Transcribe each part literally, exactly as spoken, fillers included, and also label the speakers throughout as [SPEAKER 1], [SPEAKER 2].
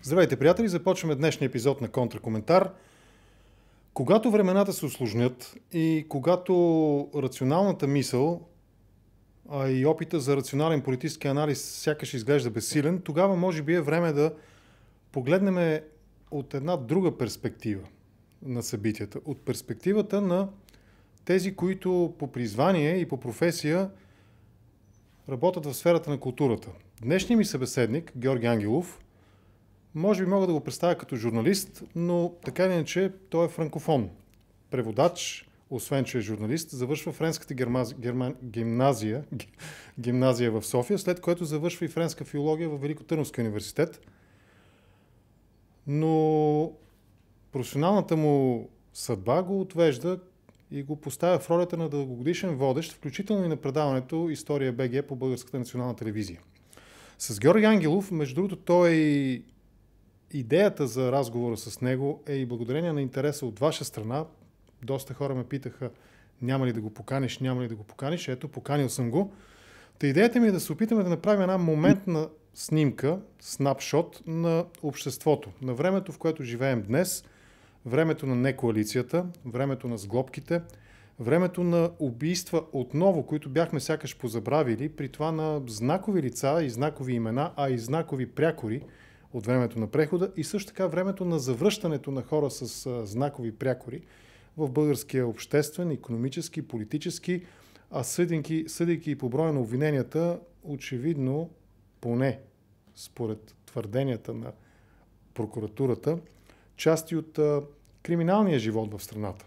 [SPEAKER 1] Здравейте, приятели! Започваме днешния епизод на Контракоментар. Когато времената се усложнят и когато рационалната мисъл, а и опита за рационален политически анализ сякаш изглежда безсилен, тогава може би е време да погледнем от една друга перспектива на събитията. От перспективата на тези, които по призвание и по професия работят в сферата на културата. Днешният ми събеседник, Георги Ангелов, може би мога да го представя като журналист, но така или иначе той е франкофон. Преводач, освен че е журналист, завършва френската гермаз... герман... гимназия, гимназия в София, след което завършва и френска филология в Великотърновския университет. Но професионалната му съдба го отвежда и го поставя в ролята на дългогодишен водещ, включително и на предаването История БГ по Българската национална телевизия. С Георги Ангелов, между другото, той и идеята за разговора с него е и благодарение на интереса от ваша страна. Доста хора ме питаха, няма ли да го поканиш, няма ли да го поканиш. Ето, поканил съм го. Та идеята ми е да се опитаме да направим една моментна снимка, снапшот на обществото, на времето, в което живеем днес, времето на некоалицията, времето на сглобките, времето на убийства отново, които бяхме сякаш позабравили, при това на знакови лица и знакови имена, а и знакови прякори от времето на прехода и също така времето на завръщането на хора с а, знакови прякори в българския обществен, икономически, политически, а съдейки, съдейки и по броя на обвиненията, очевидно, поне според твърденията на прокуратурата, части от а, криминалния живот в страната.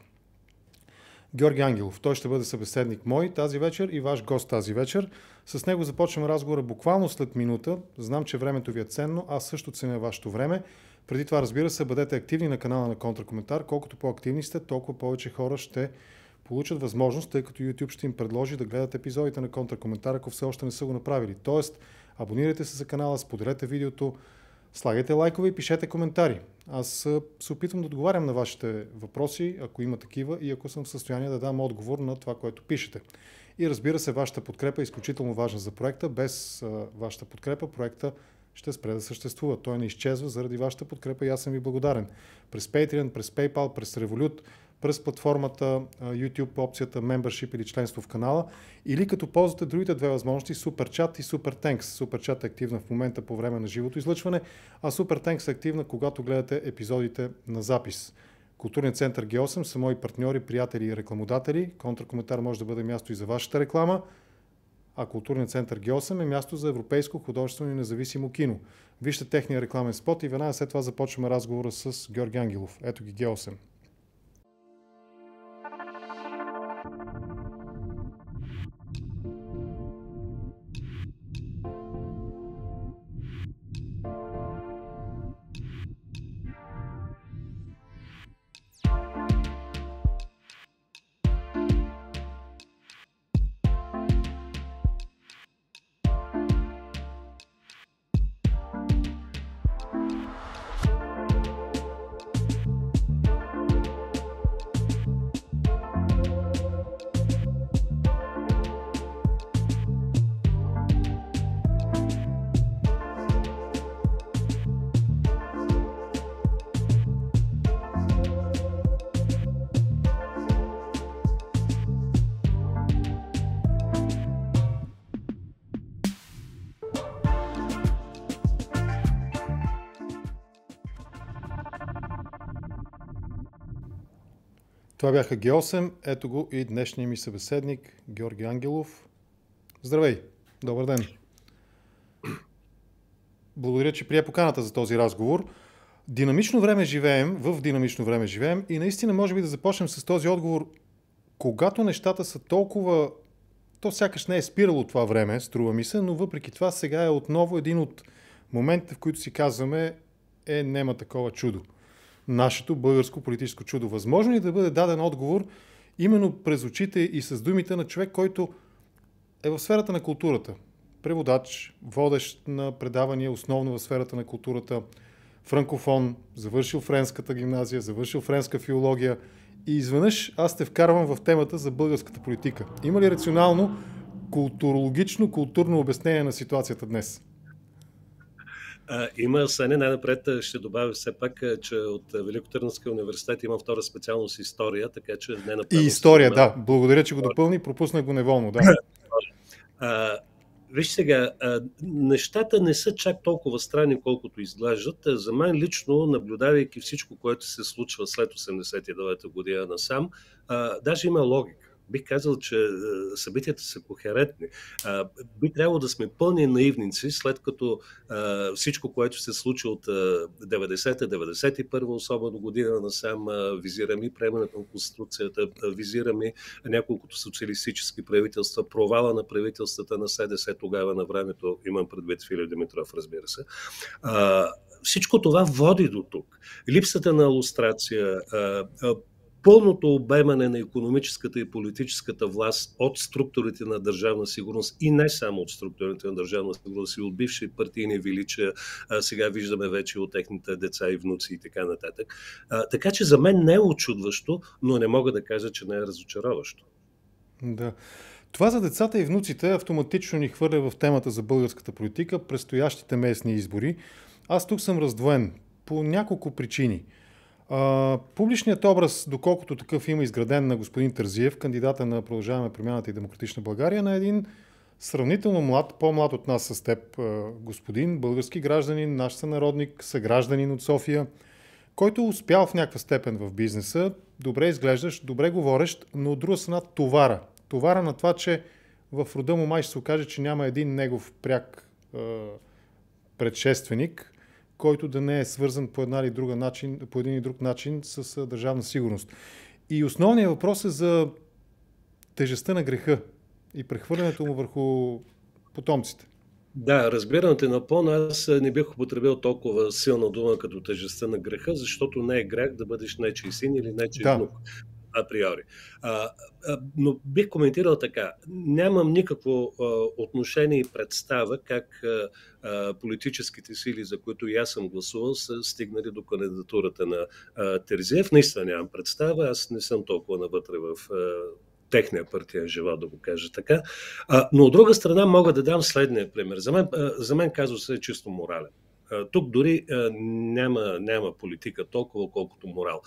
[SPEAKER 1] Георги Ангелов. Той ще бъде събеседник мой тази вечер и ваш гост тази вечер. С него започваме разговора буквално след минута. Знам, че времето ви е ценно, аз също ценя вашето време. Преди това, разбира се, бъдете активни на канала на Контракоментар. Колкото по-активни сте, толкова повече хора ще получат възможност, тъй като YouTube ще им предложи да гледат епизодите на Контракоментар, ако все още не са го направили. Тоест, абонирайте се за канала, споделете видеото, слагайте лайкове и пишете коментари. Аз се опитвам да отговарям на вашите въпроси, ако има такива и ако съм в състояние да дам отговор на това, което пишете. И разбира се, вашата подкрепа е изключително важна за проекта. Без а, вашата подкрепа проекта ще спре да съществува. Той не изчезва заради вашата подкрепа и аз съм ви благодарен. През Patreon, през PayPal, през Revolut, през платформата YouTube, опцията Membership или членство в канала, или като ползвате другите две възможности, SuperChat и SuperThanks. SuperChat е активна в момента по време на живото излъчване, а SuperThanks е активна, когато гледате епизодите на запис. Културният център Г осем са мои партньори, приятели и рекламодатели. Контракоментар може да бъде място и за вашата реклама, а Културният център Г осем е място за европейско художествено и независимо кино. Вижте техния рекламен спот и веднага след това започваме разговора с Георги Ангелов. Ето ги Г осем. Това бяха Г осем, ето го и днешния ми събеседник Георги Ангелов. Здравей, добър ден. Благодаря, че прие поканата за този разговор. Динамично време живеем, в динамично време живеем и наистина може би да започнем с този отговор. Когато нещата са толкова, то сякаш не е спирало това време, струва ми се, но въпреки това сега е отново един от моментите, в които си казваме, е, нема такова чудо. Нашето българско политическо чудо. Възможно ли да бъде даден отговор именно през очите и с думите на човек, който е в сферата на културата? Преводач, водещ на предавания, основно в сферата на културата, франкофон, завършил френската гимназия, завършил френска филология и изведнъж аз те вкарвам в темата за българската политика. Има ли рационално, културологично, културно обяснение на ситуацията днес?
[SPEAKER 2] А, има Сене, най-напред ще добавя все пак, че от Великотърновския университет има втора специалност история, така че не
[SPEAKER 1] И
[SPEAKER 2] напълно се
[SPEAKER 1] история,
[SPEAKER 2] занимава.
[SPEAKER 1] да. Благодаря, че го допълни. Пропуснах го неволно, да.
[SPEAKER 2] А, виж сега, а, нещата не са чак толкова странни, колкото изглеждат. За мен лично, наблюдавайки всичко, което се случва след осемдесет и девета година насам, а, даже има логика. Бих казал, че а, събитията са кохерентни. А, би трябвало да сме пълни наивници, след като а, всичко, което се случи от деветдесета деветдесет и първа особено година насам, а, визираме и приемането на Конституцията, а, визираме няколкото социалистически правителства, провала на правителствата на СДС тогава на времето, имам предвид Филип Димитров, разбира се. А, всичко това води до тук. Липсата на лустрация, а, а, пълното обемане на икономическата и политическата власт от структурите на държавна сигурност и не само от структурите на държавна сигурност и от бивши партийни величия, а сега виждаме вече от техните деца и внуци и така нататък. А, така че за мен не е очудващо, но не мога да кажа, че не е разочароващо.
[SPEAKER 1] Да. Това за децата и внуците автоматично ни хвърля в темата за българската политика, предстоящите местни избори. Аз тук съм раздвоен по няколко причини. А, публичният образ, доколкото такъв има изграден на господин Терзиев, кандидата на Продължаваме промяната и Демократична България, на един сравнително млад, по-млад от нас с теб господин, български гражданин, наш сънародник, съгражданин от София, който успял в някаква степен в бизнеса, добре изглеждащ, добре говорещ, но от друга страна товара. Товара на това, че в рода му май ще се окаже, че няма един негов пряк е, предшественик, който да не е свързан по, една или друга начин, по един или друг начин с а, държавна сигурност. И основният въпрос е за тежестта на греха и прехвърлянето му върху потомците.
[SPEAKER 2] Да, разбирам те напълно. Аз не бих употребил толкова силна дума като тежестта на греха, защото не е грех да бъдеш нечий син или нечий
[SPEAKER 1] Да.
[SPEAKER 2] внук. Априори. А, а, но бих коментирал така. Нямам никакво а, отношение и представа как а, а, политическите сили, за които и аз съм гласувал, са стигнали до кандидатурата на а, Терзиев. Наистина нямам представа. Аз не съм толкова навътре в а, техния партиен живот, да го кажа така. А, но от друга страна мога да дам следния пример. За мен, а, за мен казусът е чисто морален. А, тук дори а, няма, няма политика толкова, колкото морал.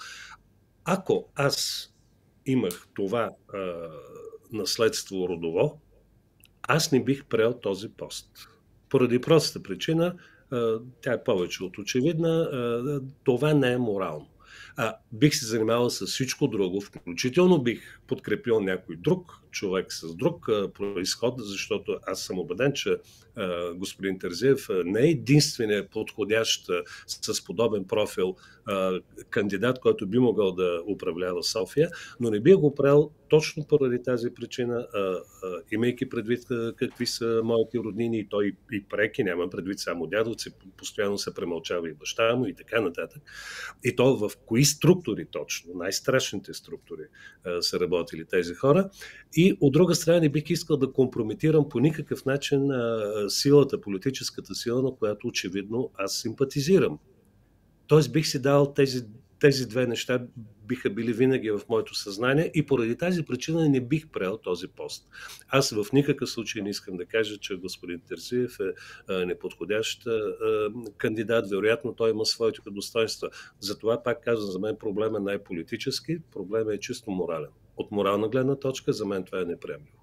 [SPEAKER 2] Ако аз имах това а, наследство родово, аз не бих приел този пост. Поради простата причина, а, тя е повече от очевидна, а, това не е морално. А, бих се занимавал с всичко друго, включително бих подкрепил някой друг човек с друг а, произход, защото аз съм убеден, че а, господин Терзиев не е единственият подходящ а, с подобен профил а, кандидат, който би могъл да управлява София, но не бих го правил точно поради тази причина, а, а, имайки предвид а, какви са моите роднини и той и преки, нямам предвид само дядовци, постоянно се премълчава и баща му и така нататък. И то в кои структури точно, най-страшните структури а, са работили тези хора. И от друга страна не бих искал да компрометирам по никакъв начин а, силата, политическата сила, на която очевидно аз симпатизирам. Тоест бих си дал тези, тези две неща биха били винаги в моето съзнание и поради тази причина не бих приел този пост. Аз в никакъв случай не искам да кажа, че господин Терзиев е а, неподходящ а, кандидат. Вероятно той има своите достоинства. Затова пак казвам, за мен проблема не е политически, проблема е чисто морален. От морална гледна точка за мен това е неприемливо.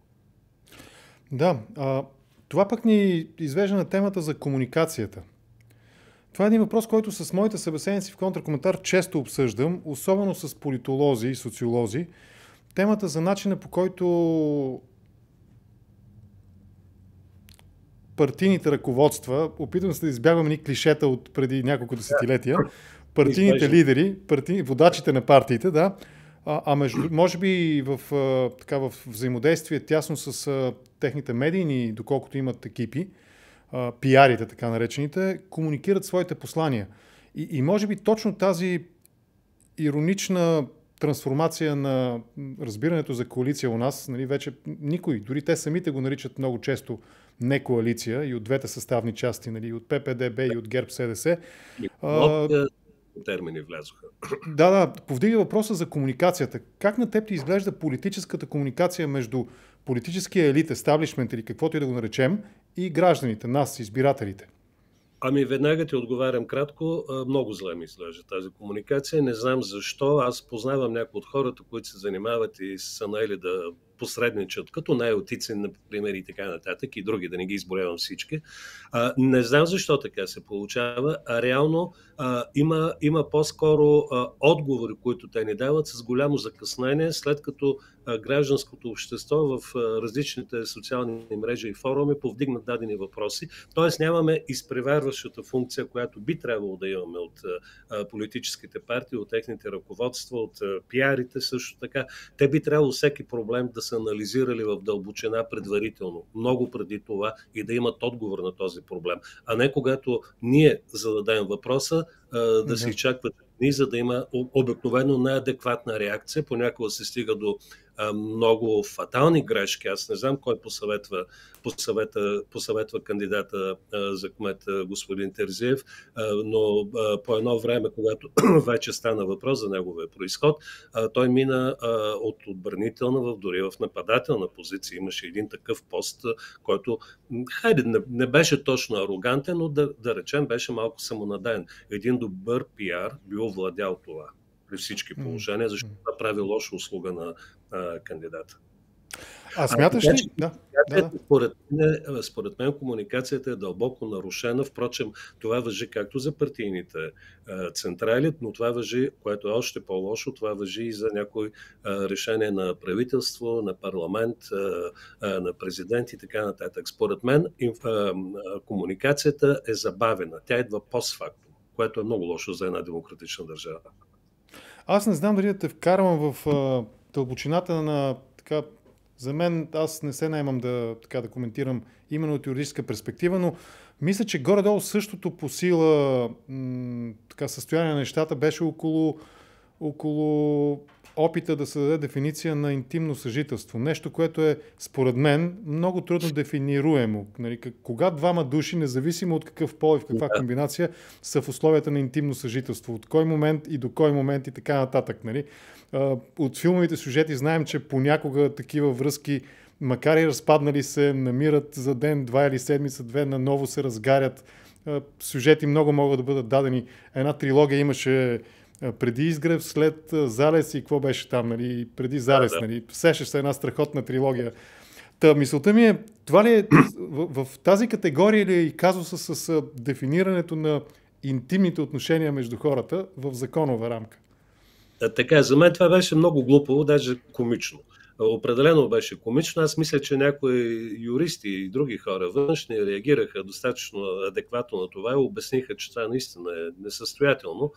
[SPEAKER 1] Да, а, това пък ни извежда на темата за комуникацията. Това е един въпрос, който с моите събеседници в контракоментар често обсъждам, особено с политолози и социолози. Темата за начина, по който партийните ръководства, опитвам се да избягвам ни клишета от преди няколко десетилетия, партийните лидери, парти... водачите на партиите, да, а, а между, може би в, а, така, в взаимодействие тясно с а, техните медийни, доколкото имат екипи, а, пиарите, така наречените, комуникират своите послания. И, и може би точно тази иронична трансформация на разбирането за коалиция у нас, нали, вече никой, дори те самите го наричат много често не коалиция и от двете съставни части, нали, от П П Д Б и от ГЕРБ С Д С.
[SPEAKER 2] От термини влязоха.
[SPEAKER 1] Да, да, повдига въпроса за комуникацията. Как на теб ти изглежда политическата комуникация между политическия елит, естаблишмент или каквото и да го наречем, и гражданите, нас, избирателите?
[SPEAKER 2] Ами веднага ти отговарям кратко. Много зле ми изглежда тази комуникация. Не знам защо. Аз познавам някои от хората, които се занимават и са наели да посредничат, като най-отици, например, и така нататък, и други, да не ги изборявам всички. А, не знам защо така се получава, а реално а, има, има по-скоро а, отговори, които те ни дават с голямо закъснение, след като а, гражданското общество в а, различните социални мрежи и форуми повдигнат дадени въпроси. Тоест нямаме изпреварващата функция, която би трябвало да имаме от а, политическите партии, от техните ръководства, от а, пиарите също така. Те би трябвало всеки проблем да са анализирали в дълбочина предварително, много преди това, и да имат отговор на този проблем. А не когато ние зададем въпроса, да, да се изчакват дни, за да има обикновено неадекватна реакция. Понякога се стига до а, много фатални грешки. Аз не знам кой посъветва, посъветва, посъветва кандидата а, за кмет господин Терзиев, а, но а, по едно време, когато вече стана въпрос за неговия произход, а, той мина а, от отбранителна в дори в нападателна позиция. Имаше един такъв пост, който, хайде, не, не беше точно арогантен, но да, да речем беше малко самонадеян. Един добър пиар би овладял това при всички положения, защото това прави лоша услуга на а, кандидата.
[SPEAKER 1] А смяташ ли? Да, да, да.
[SPEAKER 2] Според мен, според мен комуникацията е дълбоко нарушена. Впрочем, това важи както за партийните а, централи, но това важи, което е още по-лошо, това важи и за някои а, решения на правителство, на парламент, а, а, на президент и така нататък. Според мен инф, а, комуникацията е забавена. Тя идва постфактум, което е много лошо за една демократична държава.
[SPEAKER 1] Аз не знам дали да те вкарвам в а, дълбочината на така. За мен, аз не се наемам да, така, да коментирам именно от юридическа перспектива, но мисля, че горе-долу същото по сила м- така, състояние на нещата беше около, около опита да се даде дефиниция на интимно съжителство. Нещо, което е, според мен, много трудно дефинируемо. Нали, кога двама души, независимо от какъв пол и в каква комбинация, са в условията на интимно съжителство. От кой момент и до кой момент и така нататък. Нали? От филмовите сюжети знаем, че понякога такива връзки, макар и разпаднали се, намират за ден, два или седмица, две, наново се разгарят. Сюжети много могат да бъдат дадени. Една трилогия имаше преди Изгрев, след Залез и какво беше там, нали? Преди Залез. Да, да. Нали? Сещаш се една страхотна трилогия. Та, мисълта ми е, това ли е в, в тази категория или е и казуса с, с дефинирането на интимните отношения между хората в законова рамка?
[SPEAKER 2] Така, за мен това беше много глупаво, даже комично. Определено беше комично. Аз мисля, че някои юристи и други хора външни реагираха достатъчно адекватно на това и обясниха, че това наистина е несъстоятелно.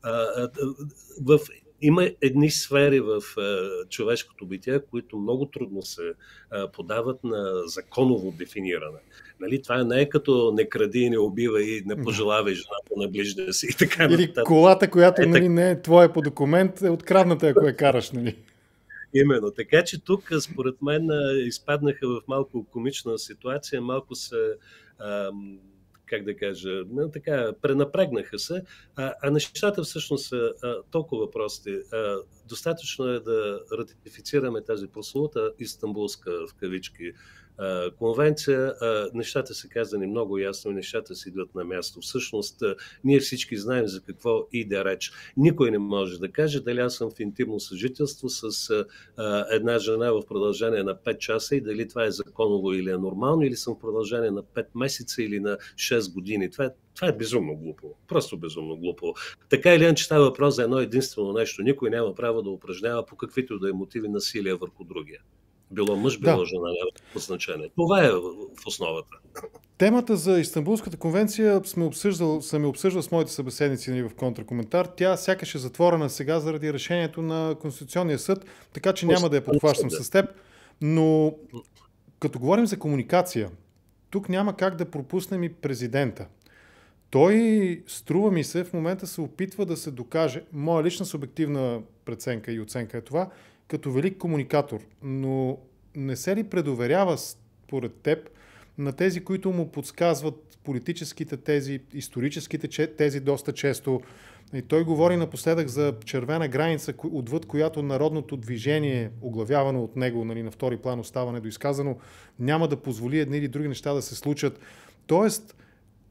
[SPEAKER 2] В Има едни сфери в човешкото битие, които много трудно се подават на законово дефиниране. Нали, това не е като не кради и не убива и не пожелавай жената на ближния си и така нататък.
[SPEAKER 1] Или колата, която е, нали, не е твоя по документ, е открадната, ако я караш. Нали?
[SPEAKER 2] Именно. Така че тук, според мен, изпаднаха в малко комична ситуация, малко се... Ам, как да кажа, така, пренапрегнаха се, а, а нещата всъщност са а, толкова прости. А, достатъчно е да ратифицираме тази прословута Истанбулска, в кавички, а, конвенция. А, нещата са казани много ясно и нещата си идват на място. Всъщност, а, ние всички знаем за какво иде реч. Никой не може да каже дали аз съм в интимно съжителство с а, една жена в продължение на пет часа и дали това е законово или е нормално, или съм в продължение на пет месеца или на шест години. Това е, това е безумно глупо. Просто безумно глупо. Така или иначе става въпрос за едно единствено нещо. Никой няма право да упражнява по каквито да е мотиви насилие върху другия. Било мъж, било да. Жена, няма по значение. Това е в основата.
[SPEAKER 1] Темата за Истанбулската конвенция сме обсъждал, съм я обсъждал с моите събеседници в контракоментар. Тя сякаш е затворена сега заради решението на Конституционния съд, така че няма да я подхващам с теб. Но като говорим за комуникация, тук няма как да пропуснем и президента. Той, струва ми се, в момента се опитва да се докаже, моя лична субективна преценка и оценка е това, като велик комуникатор. Но не се ли предоверява, според теб, на тези, които му подсказват политическите тези, историческите тези доста често? И той говори напоследък за червена граница, отвъд която народното движение, оглавявано от него, нали, на втори план остава недоизказано, няма да позволи едни или други неща да се случат. Тоест,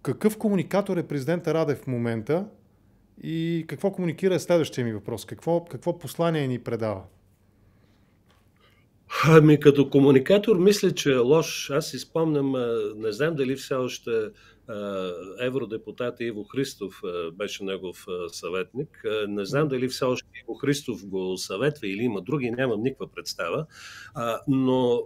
[SPEAKER 1] какъв комуникатор е президента Радев в момента и какво комуникира е следващия ми въпрос? Какво, какво послание ни предава?
[SPEAKER 2] Ами като комуникатор мисля, че е лош. Аз си спомням, не знам дали все още евродепутат Иво Христов беше негов съветник. Не знам дали все още Иво Христов го съветва или има други, нямам никаква представа. Но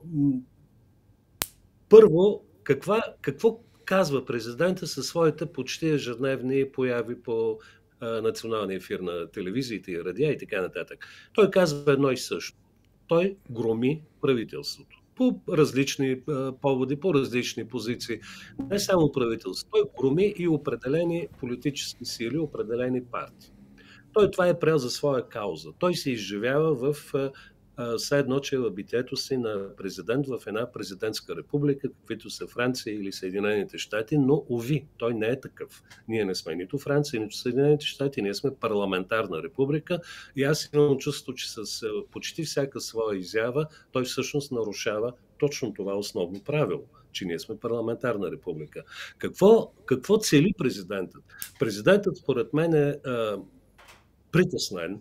[SPEAKER 2] първо, каква, какво казва президента със своите почти ежедневни появи по националния ефир на телевизиите и радиа и така нататък? Той казва едно и също. Той громи правителството по различни поводи, по различни позиции. Не само правителството, той громи и определени политически сили, определени партии. Той това е приел за своя кауза. Той се изживява в все едно, че е в битието си на президент в една президентска република, каквито са Франция или Съединените щати, но уви, той не е такъв. Ние не сме нито Франция, нито Съединените щати, ние сме парламентарна република и аз имам чувство, че с почти всяка своя изява той всъщност нарушава точно това основно правило, че ние сме парламентарна република. Какво, какво цели президентът? Президентът, според мен, е а, притеснен.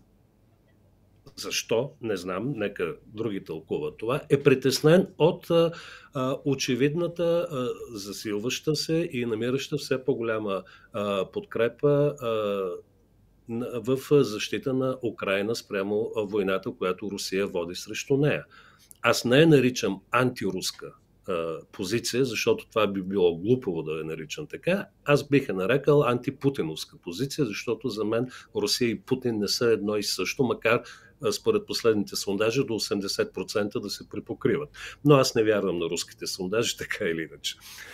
[SPEAKER 2] Защо? Не знам, нека други тълкуват това. Е притеснен от а, очевидната а, засилваща се и намираща все по-голяма а, подкрепа а, в защита на Украйна спрямо войната, която Русия води срещу нея. Аз не я наричам антируска позиция, защото това би било глупаво да я наричам така. Аз бих я нарекал антипутиновска позиция, защото за мен Русия и Путин не са едно и също, макар според последните сондажи до осемдесет процента да се припокриват. Но аз не вярвам на руските сондажи, така или иначе.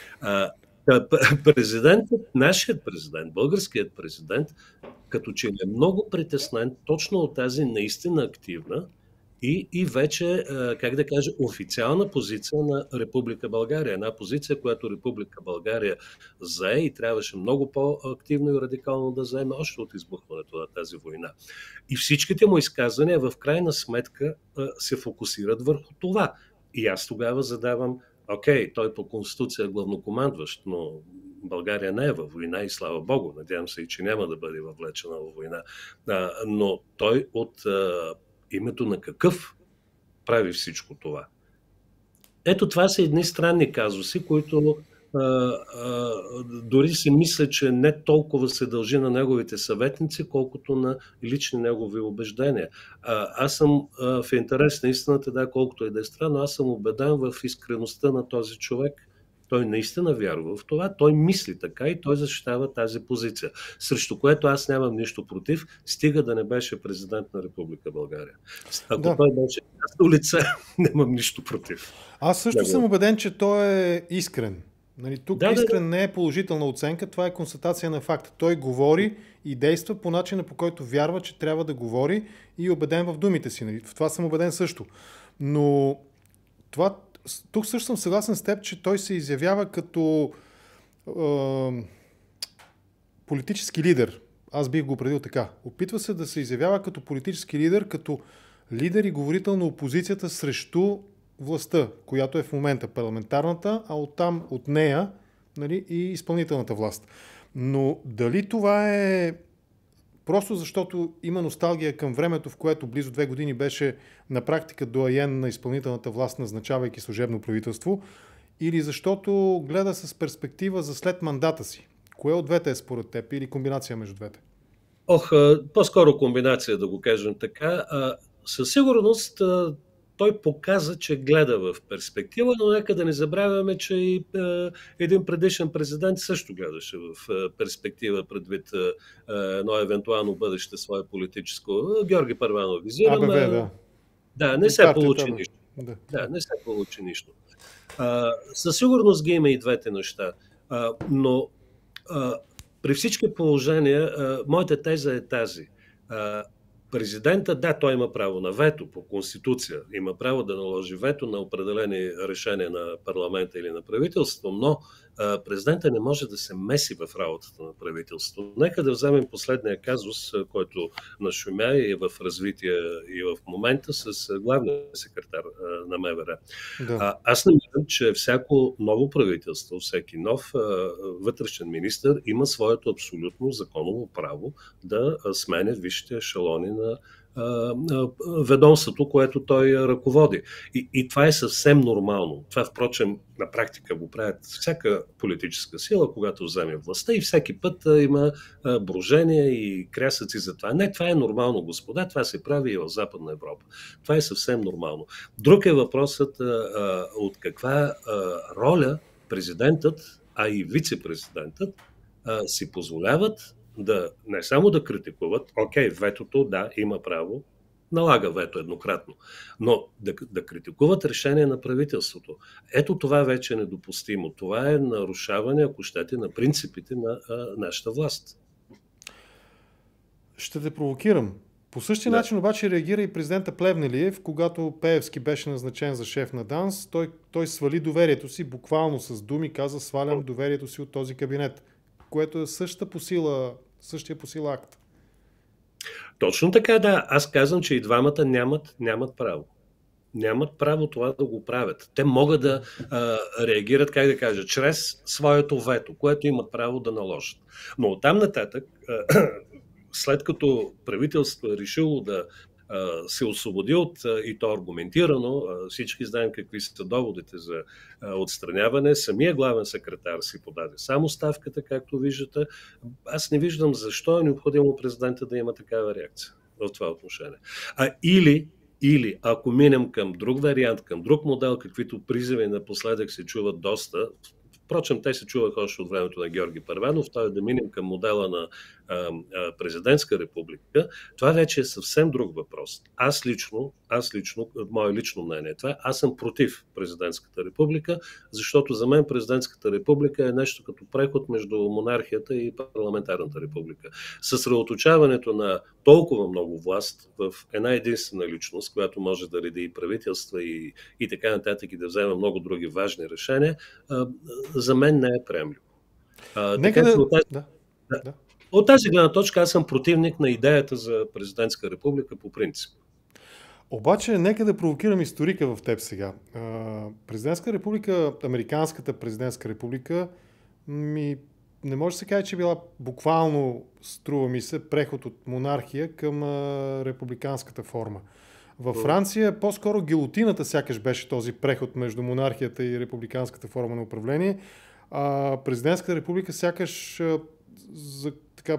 [SPEAKER 2] Президентът, нашият президент, българският президент, като че е много притеснен точно от тази наистина активна и, и вече, как да кажа, официална позиция на Република България. Една позиция, която Република България зае и трябваше много по-активно и радикално да заеме още от избухването на тази война. И всичките му изказвания в крайна сметка се фокусират върху това. И аз тогава задавам, окей, той по Конституция е главнокомандващ, но България не е във война и слава Богу, надявам се и, че няма да бъде въвлечена във война. Но той от името на какъв прави всичко това? Ето това са едни странни казуси, които а, а, дори си мисля, че не толкова се дължи на неговите съветници, колкото на лични негови убеждения. А, аз съм а, в интерес на истината, да, колкото и да е странно, аз съм убеден в искреността на този човек. Той наистина вярва в това, той мисли така и той защитава тази позиция, срещу което аз нямам нищо против, стига да не беше президент на Република България. Ако да. Той беше на улица, нямам нищо против.
[SPEAKER 1] Аз също съм убеден, че той е искрен. Нали, тук да, искрен да, да. не е положителна оценка, това е констатация на факта. Той говори и действа по начина, по който вярва, че трябва да говори и е убеден в думите си. Нали. В това съм убеден също. Но това тук също съм съгласен с теб, че той се изявява като е, политически лидер. Аз бих го определил така. Опитва се да се изявява като политически лидер, като лидер и говорител на опозицията срещу властта, която е в момента парламентарната, а оттам от нея, нали, и изпълнителната власт. Но дали това е просто защото има носталгия към времето, в което близо две години беше на практика доайен на изпълнителната власт, назначавайки служебно правителство, или защото гледа с перспектива за след мандата си? Кое от двете е според теб или комбинация между двете?
[SPEAKER 2] Ох, по-скоро комбинация, да го кажем така. Със сигурност той показа, че гледа в перспектива, но нека да не забравяме, че и е, един предишен президент също гледаше в е, перспектива предвид е, едно евентуално бъдеще свое политическо. Георги Първанов визирам.
[SPEAKER 1] АБВ, да.
[SPEAKER 2] Да, не се получи това, нищо. Да. да, не се получи нищо. А, със сигурност ги има и двете неща, а, но а, при всички положения а, моята теза е тази. А, Президента, да, той има право на вето по Конституция, има право да наложи вето на определени решения на парламента или на правителството, но президента не може да се меси в работата на правителството. Нека да вземем последния казус, който нашумя и е в развитие и в момента с главния секретар на МВР.
[SPEAKER 1] Да.
[SPEAKER 2] Аз намирам, че всяко ново правителство, всеки нов вътрешен министър има своето абсолютно законово право да сменя висшите ешелони на ведомството, което той ръководи. И, и това е съвсем нормално. Това, впрочем, на практика го правят всяка политическа сила, когато вземе властта и всеки път а, има а, брожения и крясъци за това. Не, това е нормално, господа, това се прави и в Западна Европа. Това е съвсем нормално. Друг е въпросът а, а, от каква а, роля президентът, а и вице-президентът а, си позволяват да не само да критикуват, окей, ветото, да, има право, налага вето еднократно, но да, да критикуват решение на правителството. Ето това вече е недопустимо. Това е нарушаване, ако щете, на принципите на а, нашата власт.
[SPEAKER 1] Ще те провокирам. По същия да. начин обаче реагира и президента Плевнелиев, когато Пеевски беше назначен за шеф на ДАНС. Той, той свали доверието си, буквално с думи каза: свалям доверието си от този кабинет, което е същата по сила, същия по сила акт.
[SPEAKER 2] Точно така, да. Аз казвам, че и двамата нямат, нямат право. Нямат право това да го правят. Те могат да а, реагират, как да кажа, чрез своето вето, което имат право да наложат. Но оттам нататък, а, след като правителството е решило да се освободи от, и то аргументирано, всички знаем какви са доводите за отстраняване, самия главен секретар си подаде само ставката, както виждате. Аз не виждам защо е необходимо президента да има такава реакция в това отношение. А или, или ако минем към друг вариант, към друг модел, каквито призиви напоследък се чуват доста, впрочем, те се чуваха още от времето на Георги Първанов, т.е. да минем към модела на а, а, президентска република, това вече е съвсем друг въпрос. Аз лично, аз лично, мое лично мнение е това, аз съм против президентската република, защото за мен президентската република е нещо като преход между монархията и парламентарната република. Съсредоточаването на толкова много власт в една единствена личност, която може да реди и правителства и, и така нататък и да взема много други важни решения, а, за мен не е приемливо.
[SPEAKER 1] Нека да... От тази, да,
[SPEAKER 2] да. От тази гледна точка аз съм противник на идеята за президентска република по принцип.
[SPEAKER 1] Обаче, нека да провокирам историка в теб сега. Президентска република, американската президентска република, ми не може да се каже, че била буквално, струва ми се, преход от монархия към републиканската форма. Във Франция по-скоро гилотината сякаш беше този преход между монархията и републиканската форма на управление. А президентската република сякаш а, за, така,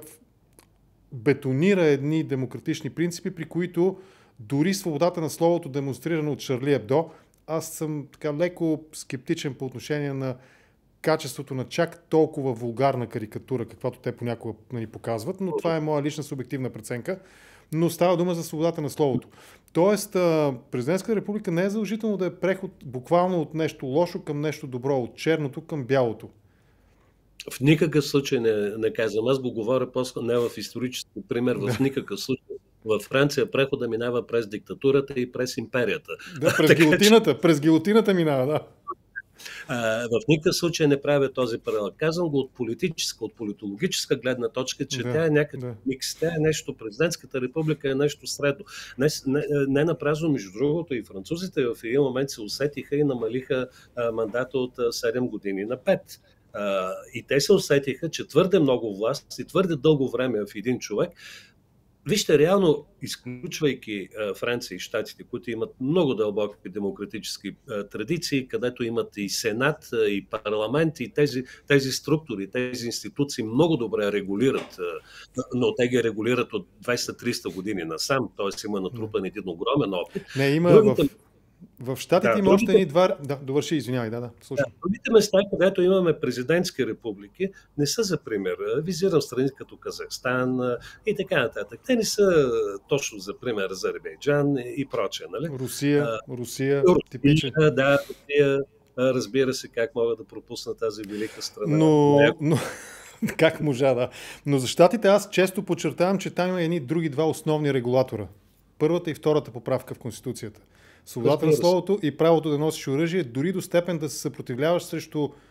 [SPEAKER 1] бетонира едни демократични принципи, при които дори свободата на словото, демонстрирана от Шарли Ебдо, аз съм така леко скептичен по отношение на качеството на чак толкова вулгарна карикатура, каквато те понякога ни показват, но това е моя лична субективна преценка. Но става дума за свободата на словото. Тоест, президентска република не е задължително да е преход буквално от нещо лошо към нещо добро, от черното към бялото.
[SPEAKER 2] В никакъв случай не, не казвам. Аз го говоря по-скоро не в исторически пример, в никакъв случай. Във Франция прехода минава през диктатурата и през империята.
[SPEAKER 1] Да, през гилотината, през гилотината минава, да.
[SPEAKER 2] А, в никакъв случай не правя този паралел. Казвам го от политическа, от политологическа гледна точка, че да, тя е някакъв да. микс. Тя е нещо, президентската република е нещо средно. Не, не, не напразно, между другото, и французите в един момент се усетиха и намалиха а, мандата от а, седем години на пет. А, и те се усетиха, че твърде много власт и твърде дълго време в един човек. Вижте, реално, изключвайки а, Франция и Щатите, които имат много дълбоки демократически а, традиции, където имат и сенат, а, и парламент, и тези, тези структури, тези институции много добре регулират, а, но те ги регулират от двайсет-триста години насам, т.е. има натрупан един огромен опит.
[SPEAKER 1] Не, има Другите... в... В Щатите да, има другите... още едни два... Да, довърши, извинявай, да, да, слушам.
[SPEAKER 2] Да, другите места, където имаме президентски републики, не са за пример. Визирам страни като Казахстан и така нататък. Те не са точно за пример Азербайджан и прочее, нали?
[SPEAKER 1] Русия, а, Русия,
[SPEAKER 2] Русия
[SPEAKER 1] типичен.
[SPEAKER 2] Да, Русия, разбира се, как могат да пропусна тази велика страна.
[SPEAKER 1] Но... но... Как можа, да. Но за Щатите аз често подчертавам, че там има едни други два основни регулатора. Първата и втората поправка в Конституцията. Свободата на словото и правото да носиш оръжие, дори до степен да се съпротивляваш срещу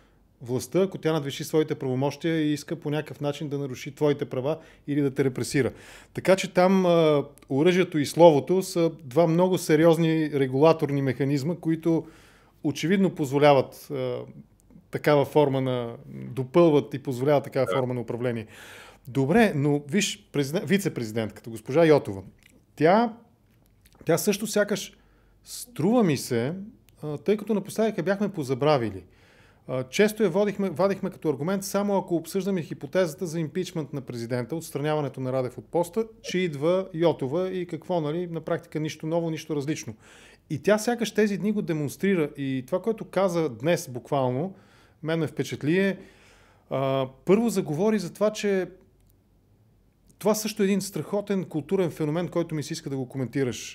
[SPEAKER 1] властта, ако тя надвиши своите правомощия и иска по някакъв начин да наруши твоите права или да те репресира. Така че там а, оръжието и словото са два много сериозни регулаторни механизма, които очевидно позволяват а, такава форма на... допълват и позволяват такава форма на управление. Добре, но виж, президент, вице-президентката, госпожа Йотова, тя, тя също сякаш струва ми се, а, тъй като напоследък бяхме позабравили. А, често я водихме, вадихме като аргумент само ако обсъждаме хипотезата за импичмент на президента, отстраняването на Радев от поста, че идва Йотова и какво, нали, на практика нищо ново, нищо различно. И тя сякаш тези дни го демонстрира. И това, което каза днес буквално, мен ме впечатли е, а, първо заговори за това, че това също е един страхотен културен феномен, който ми се иска да го коментираш.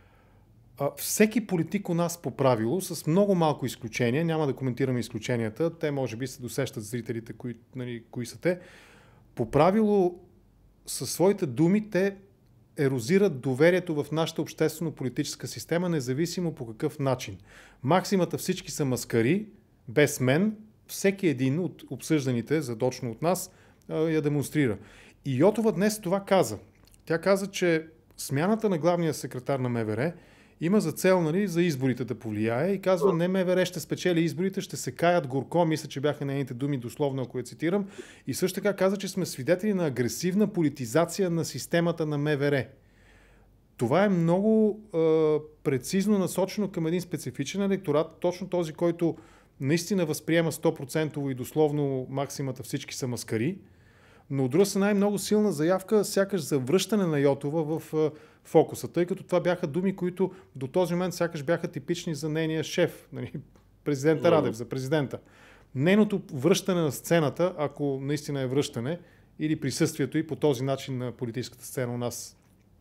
[SPEAKER 1] А, всеки политик у нас по правило, с много малко изключения, няма да коментираме изключенията, те може би се досещат зрителите, кои, нали, кои са те, по правило със своите думи те ерозират доверието в нашата обществено-политическа система, независимо по какъв начин. Максимата всички са маскари, без мен, всеки един от обсъжданите, задочно от нас, я демонстрира. И Йотова днес това каза. Тя каза, че смяната на главния секретар на МВР има за цел, нали, за изборите да повлияе и казва, не МВР ще спечели изборите, ще се каят горко, мисля, че бяха нейните думи дословно, ако я цитирам. И също така каза, че сме свидетели на агресивна политизация на системата на МВР. Това е много е, прецизно насочено към един специфичен електорат, точно този, който наистина възприема сто процента и дословно максимата всички са маскари, но от друга страна е много силна заявка, сякаш за връщане на Йотова в е, фокуса, тъй като това бяха думи, които до този момент сякаш бяха типични за нейния шеф, нали, президента Радев, за президента. Нейното връщане на сцената, ако наистина е връщане, или присъствието и по този начин на политическата сцена у нас.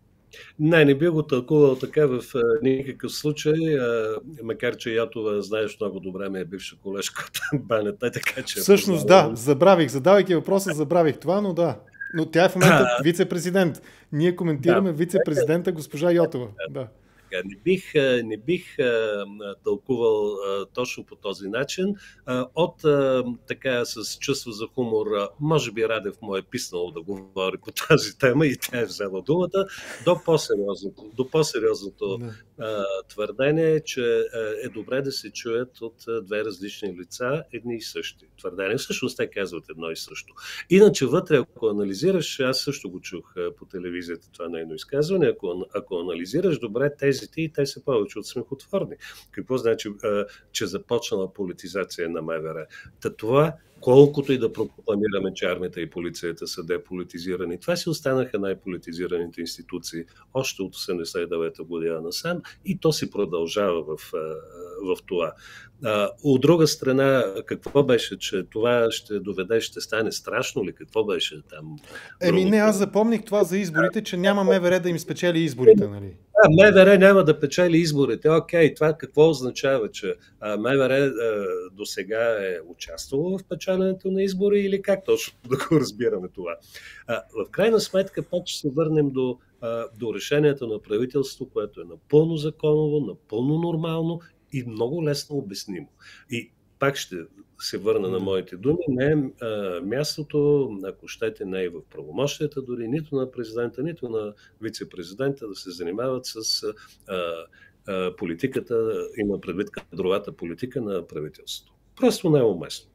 [SPEAKER 2] Не, не би го тълкувал така в а, никакъв случай, а, макар че Йотова, знаеш много добре, ми е бивша колежка от Банета, така че...
[SPEAKER 1] Всъщност да, забравих, задавайки въпроса, забравих това, но да. Но тя е в момента вице-президент. Ние коментираме да, вице-президента госпожа Йотова. Да.
[SPEAKER 2] Не бих, не бих а, тълкувал а, точно по този начин. А, от а, така с чувство за хумор, а, може би Радев му е писнал да говори по тази тема и тя е взела думата, до по-сериозното, до по-сериозното а, твърдение, че а, е добре да се чуят от а, две различни лица едни и същи твърдения. Всъщност те казват едно и също. Иначе вътре, ако анализираш, аз също го чух а, по телевизията това нейно изказване, ако, ако анализираш добре тези и те са повече от смехотворни. Какво значи, че започнала политизация на МВР? Та това, колкото и да прокламираме, че армията и полицията са деполитизирани, това си останаха най-политизираните институции още от осемдесет и девета година насам и то си продължава в, в това. От друга страна, какво беше, че това ще доведе, ще стане страшно ли? Какво беше там?
[SPEAKER 1] Еми не, аз запомних това за изборите, че няма МВР да им спечели изборите, нали?
[SPEAKER 2] А, МВР няма да печели изборите. Окей, това какво означава, че МВР до сега е участвало в печеленето на избори или как точно да го разбираме това? А, в крайна сметка пак ще се върнем до, а, до решението на правителството, което е напълно законово, напълно нормално и много лесно обяснимо. И пак ще се върна на моите думи, не е мястото, ако щете, не е в правомощията дори, нито на президента, нито на вице-президента да се занимават с а, а, политиката, има предвид кадровата политика на правителството. Просто не е уместно.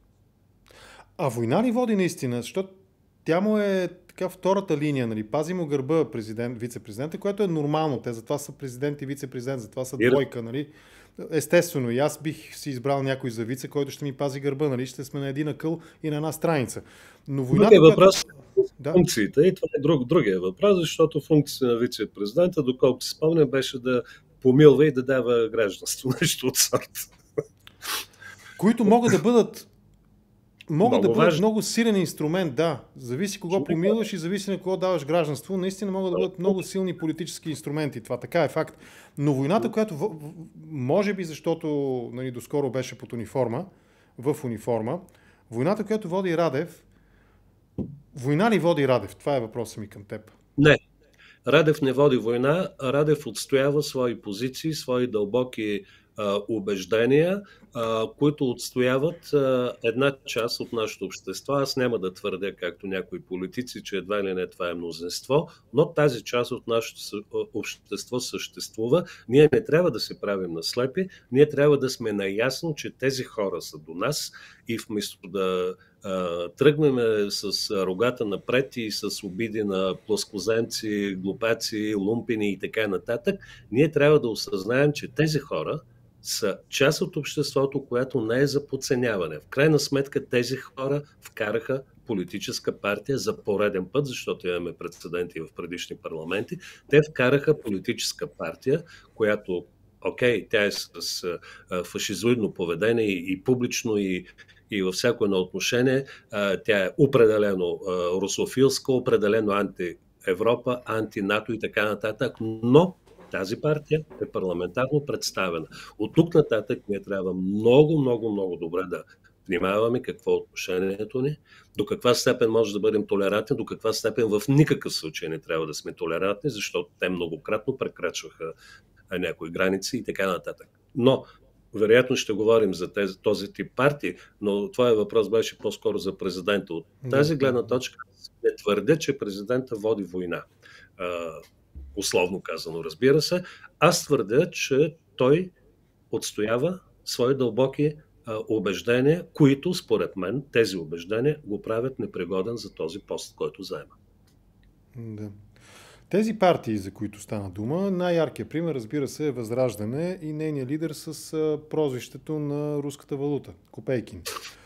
[SPEAKER 1] А война ли води наистина? Защото тя му е така втората линия, нали? Пази му гърба президент, вице-президента, което е нормално. Те затова са президент и вице-президент, затова са двойка, нали? Естествено, и аз бих си избрал някой за вице, който ще ми пази гърба, нали? Ще сме на един акъл и на една страница. Но войната...
[SPEAKER 2] Другия въпрос е функциите и това е друг, другия въпрос, защото функцията на вице-президента, доколко се спомня, беше да помилва и да дава гражданство, нещо от сорта.
[SPEAKER 1] Които могат да бъдат Могат много да бъдат важно. Много силен инструмент, да. Зависи кого помилваш и зависи на кого даваш гражданство. Наистина могат да бъдат много силни политически инструменти. Това така е факт. Но войната, която може би защото, нали, доскоро беше под униформа, в униформа, войната, която води Радев, война ли води Радев? Това е въпросът ми към теб.
[SPEAKER 2] Не. Радев не води война, Радев отстоява свои позиции, свои дълбоки а, убеждения които отстояват една част от нашето общество. Аз няма да твърдя, както някои политици, че едва ли не това е мнозинство, но тази част от нашето общество съществува. Ние не трябва да се правим на слепи, ние трябва да сме наясно, че тези хора са до нас и вместо да тръгнем с рогата напред и с обиди на плоскоземци, глупаци, лумпини и така нататък, ние трябва да осъзнаем, че тези хора са част от обществото, което не е за подценяване. В крайна сметка тези хора вкараха политическа партия за пореден път, защото имаме прецеденти в предишни парламенти. Те вкараха политическа партия, която, окей, тя е с фашизоидно поведение и, и публично, и И във всяко едно отношение тя е определено русофилска, определено анти-Европа, анти-НАТО и така нататък, но тази партия е парламентарно представена. От тук нататък ние трябва много, много, много добре да внимаваме какво е отношението ни, до каква степен може да бъдем толерантни, до каква степен в никакъв случай не трябва да сме толерантни, защото те многократно прекрачваха някои граници и така нататък. Но вероятно ще говорим за тези, този тип партии, но това е въпрос беше по-скоро за президента. От тази гледна точка не твърдя, че президента води война. А, условно казано, разбира се. Аз твърдя, че той отстоява свои дълбоки а, убеждения, които според мен тези убеждения го правят непригоден за този пост, който заема.
[SPEAKER 1] Да. Тези партии, за които стана дума, най-яркият пример, разбира се, е Възраждане и нейният лидер с а, прозвището на руската валута – Копейкин.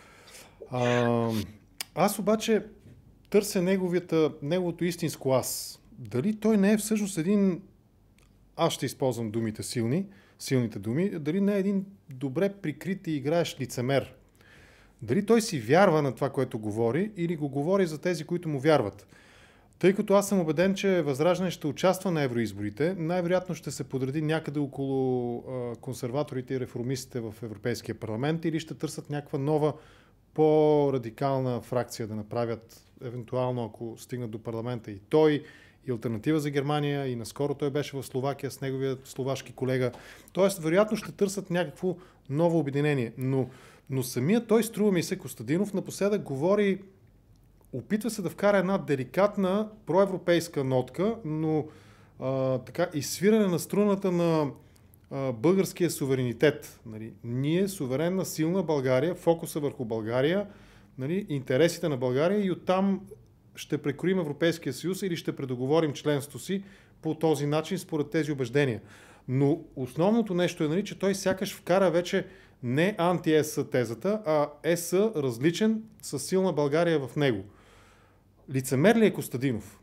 [SPEAKER 1] А, аз обаче търся неговията, неговото истинско аз. Дали той не е всъщност един, аз ще използвам думите силни, силните думи, дали не е един добре прикрит и играещ лицемер. Дали той си вярва на това, което говори, или го говори за тези, които му вярват. Тъй като аз съм убеден, че Възраждане ще участва на евроизборите, най-вероятно ще се подреди някъде около а, консерваторите и реформистите в Европейския парламент или ще търсят някаква нова, по-радикална фракция да направят, евентуално ако стигнат до парламента и той, и Алтернатива за Германия, и наскоро той беше в Словакия с неговия словашки колега. Тоест, вероятно ще търсят някакво ново обединение. Но, но самия той, струва ми се, Костадинов напоследък говори, опитва се да вкара една деликатна проевропейска нотка, но а, така изсвиране на струната на а, българския суверенитет. Нали? Ние, суверенна, силна България, фокуса върху България, нали? Интересите на България и оттам ще прекроим Европейския съюз или ще предоговорим членството си по този начин според тези убеждения. Но основното нещо е, нали, че той сякаш вкара вече не анти-ЕС тезата, а ЕС различен с силна България в него. Лицемер ли е Костадинов?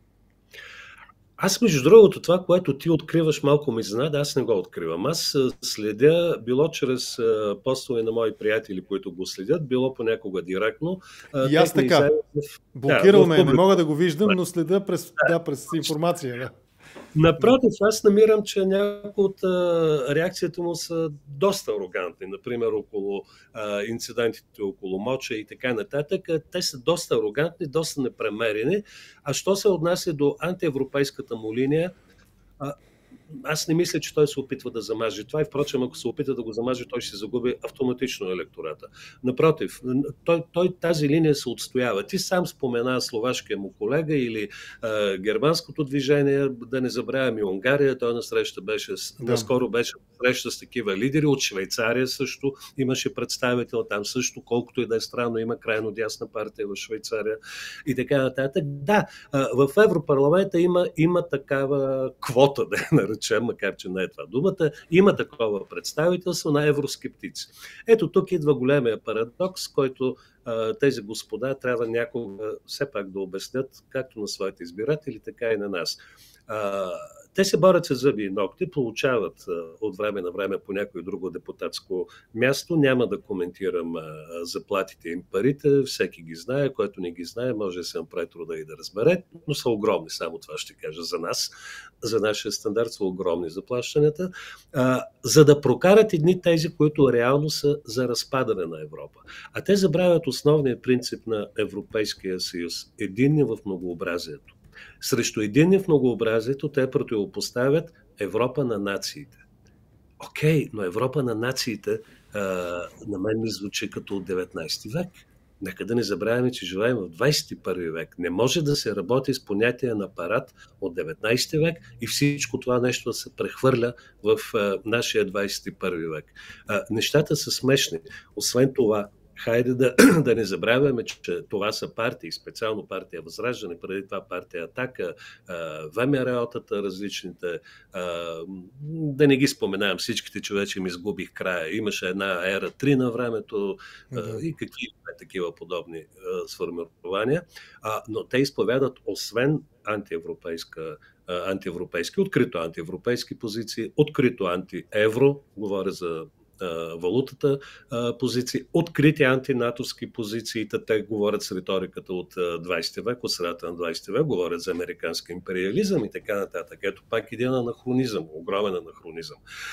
[SPEAKER 2] Аз, между другото, това, което ти откриваш, малко ми изненада, аз не го откривам. Аз следя, било чрез постове на мои приятели, които го следят, било понякога директно.
[SPEAKER 1] И аз така. Блокирал ме, не мога да го виждам, но следя през, да, през информация. Да.
[SPEAKER 2] Напротив, аз намирам, че някои от а, реакцията му са доста арогантни. Например, около а, инцидентите около Моча и така нататък. Те са доста арогантни, доста непремерени. А що се отнася до антиевропейската му линия, а, аз не мисля, че той се опитва да замаже това и впрочем, ако се опита да го замаже, той ще загуби автоматично електората. Напротив, той, той тази линия се отстоява. Ти сам спомена словашкия му колега или а, германското движение, да не забравяме и Унгария, той на среща беше, да. наскоро беше среща с такива лидери, от Швейцария също имаше представител, там също, колкото и да е странно, има крайно дясна партия в Швейцария и така нататък. Да, в Европарламента има, има такава квота, да я наречем, макар че не е това думата, има такова представителство на евроскептици. Ето тук идва големия парадокс, който а, тези господа трябва някога все пак да обяснят както на своите избиратели, така и на нас. А, те се борят с зъби и ногти, получават а, от време на време по някое друго депутатско място. Няма да коментирам а, заплатите им, парите, всеки ги знае, който не ги знае, може да се направи труда и да разбере, но са огромни, само това ще кажа за нас. За нашия стандарт са огромни заплащанията, а, за да прокарат едни тези, които реално са за разпадане на Европа. А те забравят основния принцип на Европейския съюз – единни в многообразието. Срещу единни в многообразието те противопоставят Европа на нациите. Окей, но Европа на нациите а, на мен ми звучи като от деветнайсети век. Нека да не забравяме, че живеем в двайсет и първи век. Не може да се работи с понятие на апарат от деветнайсети век и всичко това нещо да се прехвърля в а, нашия двайсет и първи век. А, нещата са смешни. Освен това, хайде да, да не забравяме, че това са партии, специално партия Възраждане, преди това партия Атака, ВМРО-тата различните, да не ги споменавам всичките, че вече ми сгубих края. Имаше една ера три на времето mm-hmm. и какви такива подобни сформирования, но те изповядат освен антиевропейска антиевропейски, открито антиевропейски позиции, открито антиевро, говоря за валутата позиции, открити антинатовски позиции, те говорят с риториката от двайсети век, от средата на двайсети век, говорят за американски империализъм и така нататък. Ето пак един анахронизъм, огромен анахронизъм.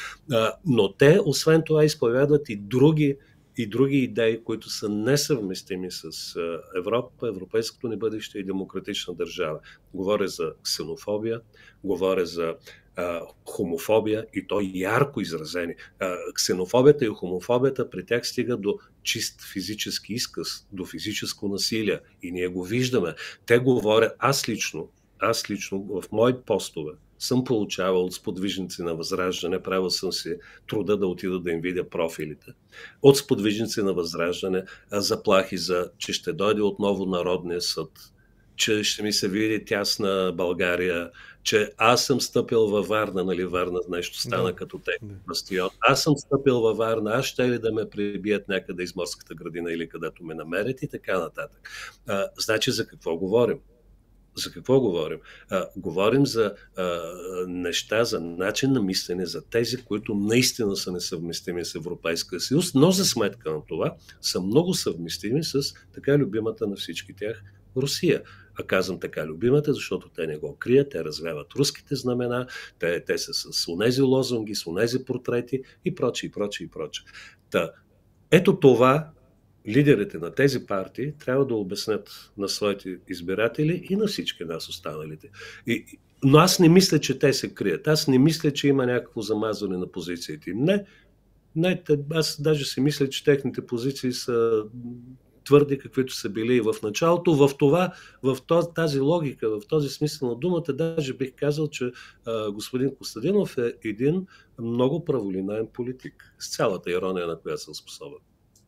[SPEAKER 2] Но те, освен това, изповядват и други и други идеи, които са несъвместими с Европа, европейското ни бъдеще и демократична държава. Говоря за ксенофобия, говоря за а, хомофобия и то ярко изразени. А, ксенофобията и хомофобията при тях стига до чист физически изказ, до физическо насилие и ние го виждаме. Те говорят, аз лично, аз лично в мои постове съм получавал от сподвижници на Възраждане, правил съм си труда да отида да им видя профилите. От сподвижници на Възраждане заплахи за, че ще дойде отново Народния съд, че ще ми се види тясна България, че аз съм стъпил във Варна, нали Варна нещо стана да, като техен бастион. Аз съм стъпил във Варна, аз ще ли да ме прибият някъде из Морската градина или където ме намерят и така нататък. А, значи за какво говорим? За какво говорим? А, говорим за а, неща, за начин на мислене, за тези, които наистина са несъвместими с Европейския съюз, но за сметка на това са много съвместими с така любимата на всички тях Русия. А казвам така любимата, защото те не го крият, те развяват руските знамена, те, те са с онези лозунги, с онези портрети и прочее, и прочее, и прочее. Та, ето това лидерите на тези партии трябва да обяснят на своите избиратели и на всички нас останалите. И, но аз не мисля, че те се крият. Аз не мисля, че има някакво замазване на позициите им. Не, не, аз даже си мисля, че техните позиции са твърди, каквито са били и в началото. В това, в тази логика, в този смисъл на думата, даже бих казал, че а, господин Костадинов е един много праволинаен политик. С цялата ирония, на която съм способен.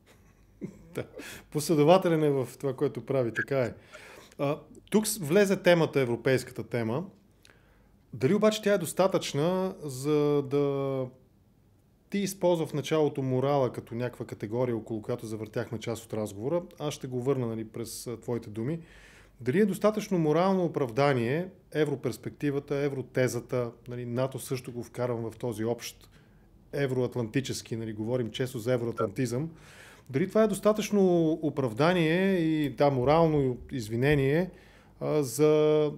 [SPEAKER 1] Да. Последователен е в това, което прави, така е. А, тук влезе темата, европейската тема. Дали обаче тя е достатъчна, за да ти използва в началото морала като някаква категория, около която завъртяхме част от разговора. Аз ще го върна, нали, през твоите думи. Дали е достатъчно морално оправдание европерспективата, евротезата, нали, НАТО също го вкарвам в този общ евроатлантически, нали, говорим често за евроатлантизъм. Дали това е достатъчно оправдание и да, морално извинение а, за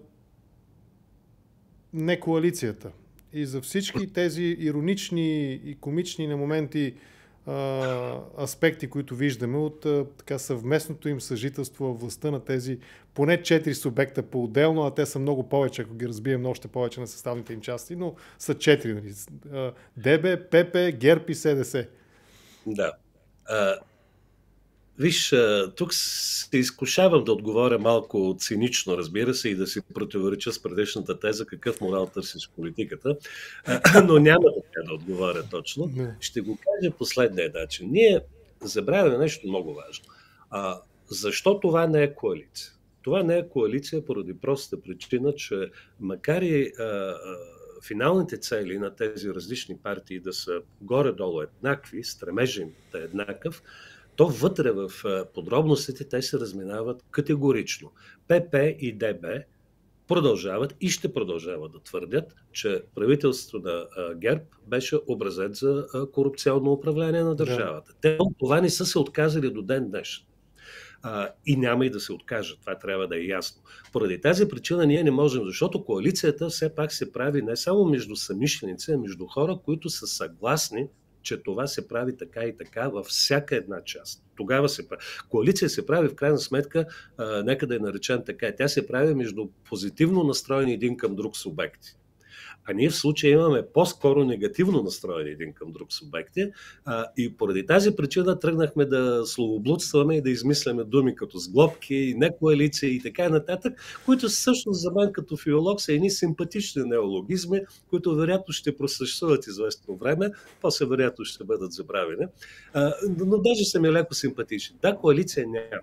[SPEAKER 1] не коалицията и за всички тези иронични и комични на моменти а, аспекти, които виждаме от а, така съвместното им съжителство във властта на тези поне четири субекта по-отделно, а те са много повече, ако ги разбием още повече на съставните им части, но са четири. Нали? ДБ, ПП, ГЕРБ и СДС.
[SPEAKER 2] Да. А... Виж, тук се изкушавам да отговоря малко цинично, разбира се, и да си противореча с предишната теза какъв морал търсиш в политиката, но няма така да отговоря точно. Ще го кажа последния начин. Ние забравяме нещо много важно. А, защо това не е коалиция? Това не е коалиция поради простата причина, че макар и а, а, финалните цели на тези различни партии да са горе-долу еднакви, стремежът им да е еднакъв, то вътре в подробностите те се разминават категорично. ПП и ДБ продължават и ще продължават да твърдят, че правителството на ГЕРБ беше образец за корупционно управление на държавата. Да. Те от това не са се отказали до ден днешен. А, и няма и да се откажат. Това трябва да е ясно. Поради тази причина ние не можем, защото коалицията все пак се прави не само между самишленици, а между хора, които са съгласни, че това се прави така и така във всяка една част. Тогава се прави. Коалиция се прави в крайна сметка, а, нека да я наречем така, тя се прави между позитивно настроени един към друг субекти. А ние в случая имаме по-скоро негативно настроени един към друг субекти а, и поради тази причина тръгнахме да словоблудстваме и да измисляме думи като сглобки, некоалиция и така нататък, които всъщност за мен като филолог са едни симпатични неологизми, които вероятно ще просъществуват известно време, после вероятно ще бъдат забравени. А, но даже са ми леко симпатични. Да, коалиция няма.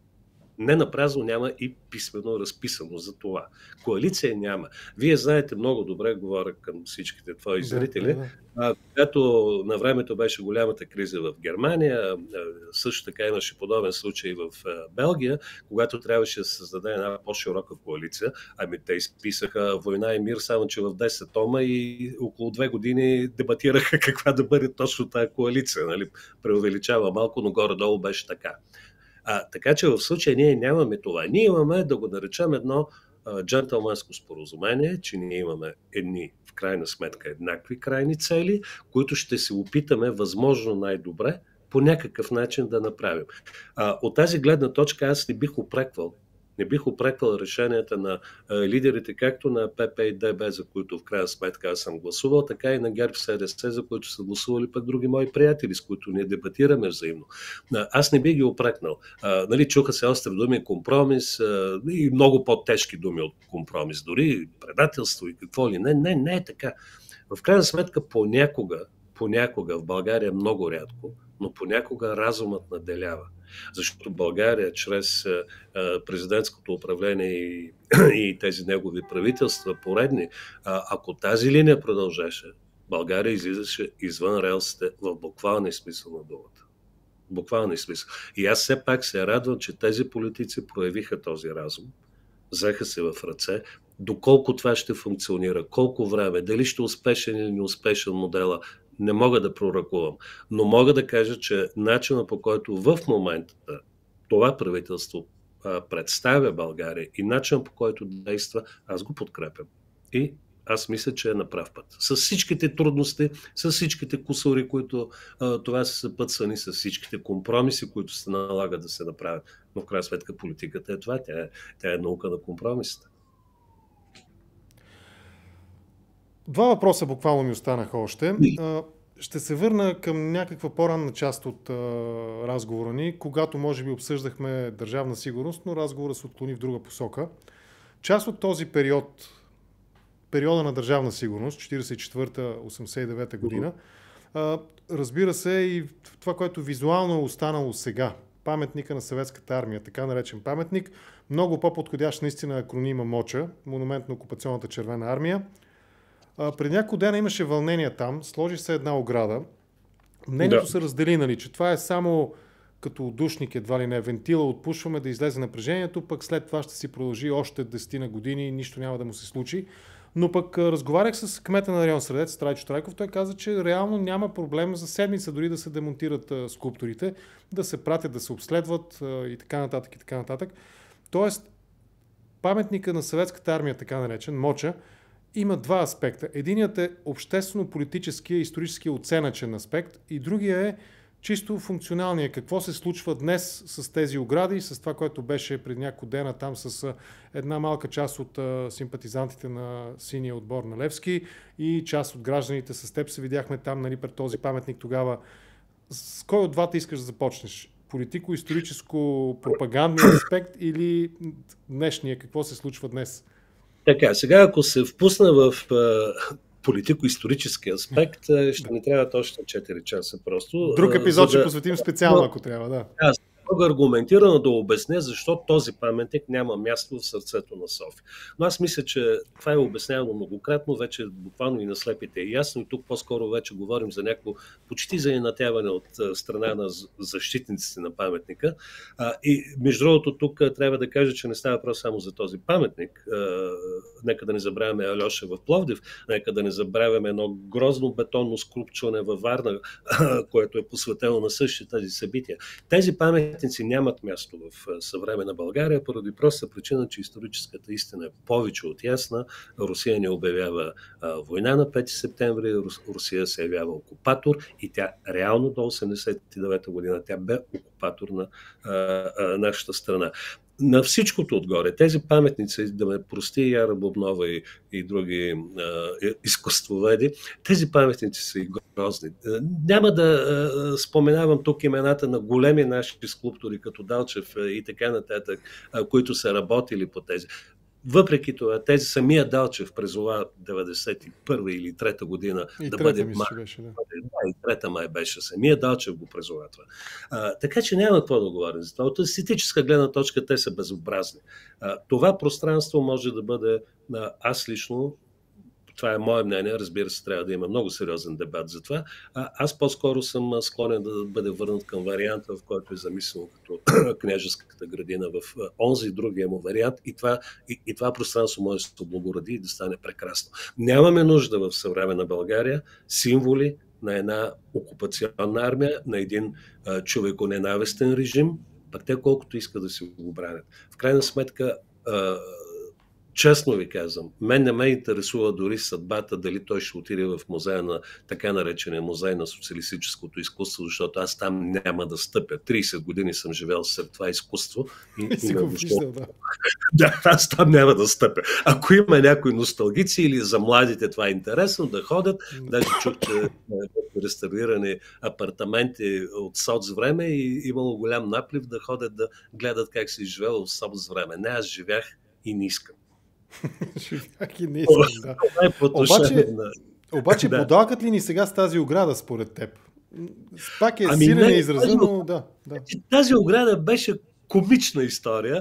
[SPEAKER 2] Не напразно няма и писмено разписано за това. Коалиция няма. Вие знаете много добре, говоря към всичките твои зрители, да, да. Когато на времето беше голямата криза в Германия, също така имаше подобен случай в Белгия, когато трябваше да се създаде една по-широка коалиция. Ами те изписаха Война и мир, само че в десет тома и около две години дебатираха каква да бъде точно тая коалиция. Нали? Преувеличава малко, но горе-долу беше така. А, така че в случая ние нямаме това. Ние имаме, да го наречем, едно а, джентълманско споразумение, че ние имаме едни, в крайна сметка, еднакви крайни цели, които ще се опитаме възможно най-добре по някакъв начин да направим. А, от тази гледна точка аз не бих упреквал Не бих упреквал решенията на а, лидерите, както на ПП и ДБ, за които в крайна сметка аз съм гласувал, така и на ГЕРБ СДС, за които са гласували пък други мои приятели, с които ние дебатираме взаимно. А, аз не бих ги упрекнал. А, нали, чуха се остри думи компромис а, и много по-тежки думи от компромис, дори предателство и какво ли. Не, не, не е така. В крайна сметка понякога, понякога в България много рядко, но понякога разумът наделява. Защото България чрез президентското управление и, и тези негови правителства поредни, ако тази линия продължеше, България излизаше извън релсите в буквалния смисъл на думата. Буквалния смисъл. И аз все пак се радвам, че тези политици проявиха този разум, взеха се в ръце. Доколко това ще функционира, колко време, дали ще успешен или неуспешен модела, не мога да пророкувам. Но мога да кажа, че начинът, по който в момента това правителство а, представя България и начинът, по който действа, аз го подкрепям. И аз мисля, че е на прав път. С всичките трудности, с всичките кусури, които а, това са съпътствани, с всичките компромиси, които се налагат да се направят. Но в крайна сметка политиката е това. Тя е, тя е наука на компромисите.
[SPEAKER 1] Два въпроса буквално ми останаха още. Ще се върна към някаква по-ранна част от разговора ни, когато може би обсъждахме държавна сигурност, но разговорът се отклони в друга посока. Част от този период, периода на държавна сигурност, четиридесет и четвърта - осемдесет и девета година, разбира се и това, което визуално е останало сега. Паметника на Съветската армия, така наречен паметник, много по-подходящ наистина акронима МОЧА, монумент на окупационната червена армия. Преди няколко дена имаше вълнения там, сложи се една ограда. Мнението да. се раздели, нали, че това е само като отдушник, едва ли не, вентила, отпушваме да излезе напрежението, пък след това ще си продължи още десет години и нищо няма да му се случи. Но пък разговарях с кмета на район Средец, Трайчо Трайков, той каза, че реално няма проблем за седмица дори да се демонтират а, скулптурите, да се пратят, да се обследват а, и така нататък и така нататък. Тоест, паметника на Съветската армия, така наречен, МОЧА, има два аспекта. Единият е обществено-политическия, исторически оценъчен аспект и другия е чисто функционалния. Какво се случва днес с тези огради, с това, което беше пред няколко дена там с една малка част от а, симпатизантите на синия отбор на Левски и част от гражданите с теб се видяхме там, нали, пред този паметник тогава. С кой от двата искаш да започнеш? Политико-историческо-пропагандния аспект или днешния? Какво се случва днес?
[SPEAKER 2] Така, сега ако се впусна в а, политико-исторически аспект, ще ни трябва още четири часа просто.
[SPEAKER 1] Друг епизод ще да... посветим специално, ако трябва, да.
[SPEAKER 2] Да, много аргументирано да обясня защо този паметник няма място в сърцето на София. Но аз мисля, че това е обяснявано многократно, вече буквално и на слепите е ясно и тук по-скоро вече говорим за някакво почти заинатяване от страна на защитниците на паметника. И между другото тук трябва да кажа, че не става въпрос само за този паметник. Нека да не забравяме Алеша в Пловдив, нека да не забравяме едно грозно бетонно скрупчване във Варна, което е посветено на същите тези събития. Тези паметници нямат място в съвременна България, поради проста причина, че историческата истина е повече от ясна. Русия не обявява а, война на пети септември, Рус, Русия се явява окупатор и тя реално до осемдесет и девета година тя бе окупатор на а, а, нашата страна. на всичкото отгоре, тези паметници, да ме прости Яра Бубнова и, и други а, изкуствоведи, тези паметници са и грозни. Няма да а, споменавам тук имената на големи наши скулптори, като Далчев и така нататък, а, които са работили по тези. Въпреки това, тези самия Далчев призова деветдесет и първа или трета година
[SPEAKER 1] и
[SPEAKER 2] да
[SPEAKER 1] трета,
[SPEAKER 2] бъде
[SPEAKER 1] мисля,
[SPEAKER 2] май.
[SPEAKER 1] Беше, да.
[SPEAKER 2] Да, и трета май беше. Самия Далчев го призова това. А, така че няма какво да говорим за това. От естетическа гледна точка те са безобразни. А, това пространство може да бъде, а, аз лично, това е мое мнение, разбира се, трябва да има много сериозен дебат за това. А, аз по-скоро съм склонен да бъде върнат към варианта, в който е замислено като княжеската градина в онзи другия му вариант и това, и, и това пространство може да се облагороди и да стане прекрасно. Нямаме нужда в съвременна България символи на една окупационна армия, на един а, човеконенавистен режим, пък те колкото искат да си го бранят. В крайна сметка, а, честно ви казвам, мен не ме интересува дори съдбата, дали той ще отиде в музея на така наречения музей на социалистическото изкуство, защото аз там няма да стъпя. трийсет години съм живел сред това изкуство. И,
[SPEAKER 1] и си го виждал, да.
[SPEAKER 2] Да, аз там няма да стъпя. Ако има някои носталгици или за младите това е интересно, да ходят. Даже чух, че е реставрирани апартаменти от соцвреме и имало голям наплив да ходят да гледат как се изживело в соцвреме. Не, аз живях и не искам.
[SPEAKER 1] Живях и не искам, да. Обаче, обаче да. Подалкат ли ни сега с тази ограда според теб? Пак е ами силен израза, но да, да.
[SPEAKER 2] Тази ограда беше комична история.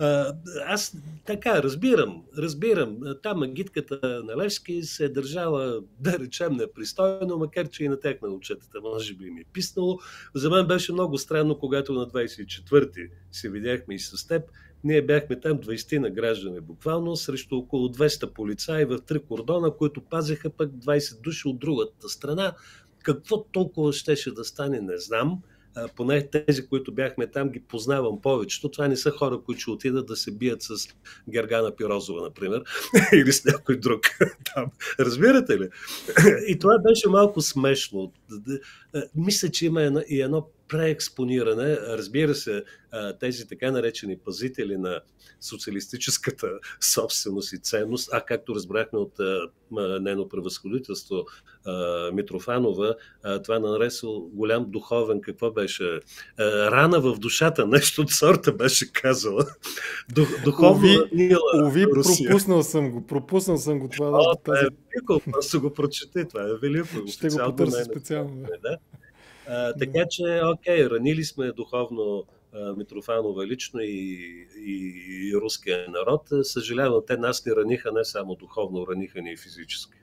[SPEAKER 2] Аз така разбирам, разбирам. Там агитката на Левски се е държала, да речем, непристойно, макар че и на тях на учетата може би ми е писнало. За мен беше много странно, когато на двайсет и четвърти се видяхме и с теб. Ние бяхме там двайсет на граждани буквално, срещу около двеста полицаи в три кордона, които пазеха пък двайсет души от другата страна. Какво толкова щеше да стане, не знам. А, поне тези, които бяхме там, ги познавам повечето. Това не са хора, които ще отидат да се бият с Гергана Пирозова, например, или с някой друг там. Разбирате ли? И това беше малко смешно. Мисля, че има едно, и едно преекспониране. Разбира се, тези така наречени пазители на социалистическата собственост и ценност, а както разбрахме от нейно превъзходителство Митрофанова, това наресъл голям духовен, какво беше? Рана в душата, нещо от сорта беше казала. Духовно
[SPEAKER 1] Нила. Уви, пропуснал съм го, пропуснал съм го това.
[SPEAKER 2] О, това е велико, просто го прочете, това е велико.
[SPEAKER 1] Ще го потърся специално.
[SPEAKER 2] Да. А, така че, окей, ранили сме духовно а, Митрофанова лично и, и, и руския народ. Съжалявам, те нас ни раниха не само духовно, раниха ни и физически.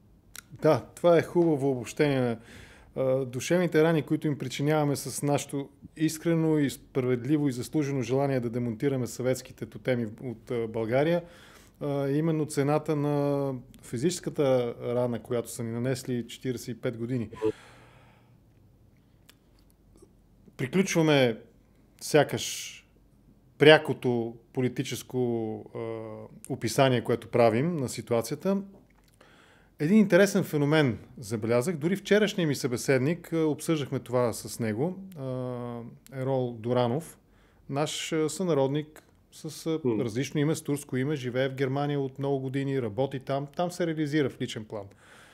[SPEAKER 1] Да, това е хубаво обобщение. Душевните рани, които им причиняваме с нашето искрено и справедливо и заслужено желание да демонтираме съветските тотеми от България, именно цената на физическата рана, която са ни нанесли четирийсет и пет години. Приключваме сякаш прякото политическо е, описание, което правим на ситуацията. Един интересен феномен забелязах. Дори вчерашния ми събеседник, е, обсъждахме това с него, е, Ерол Доранов, наш сънародник с е, различно име, с турско име, живее в Германия от много години, работи там, там се реализира в личен план.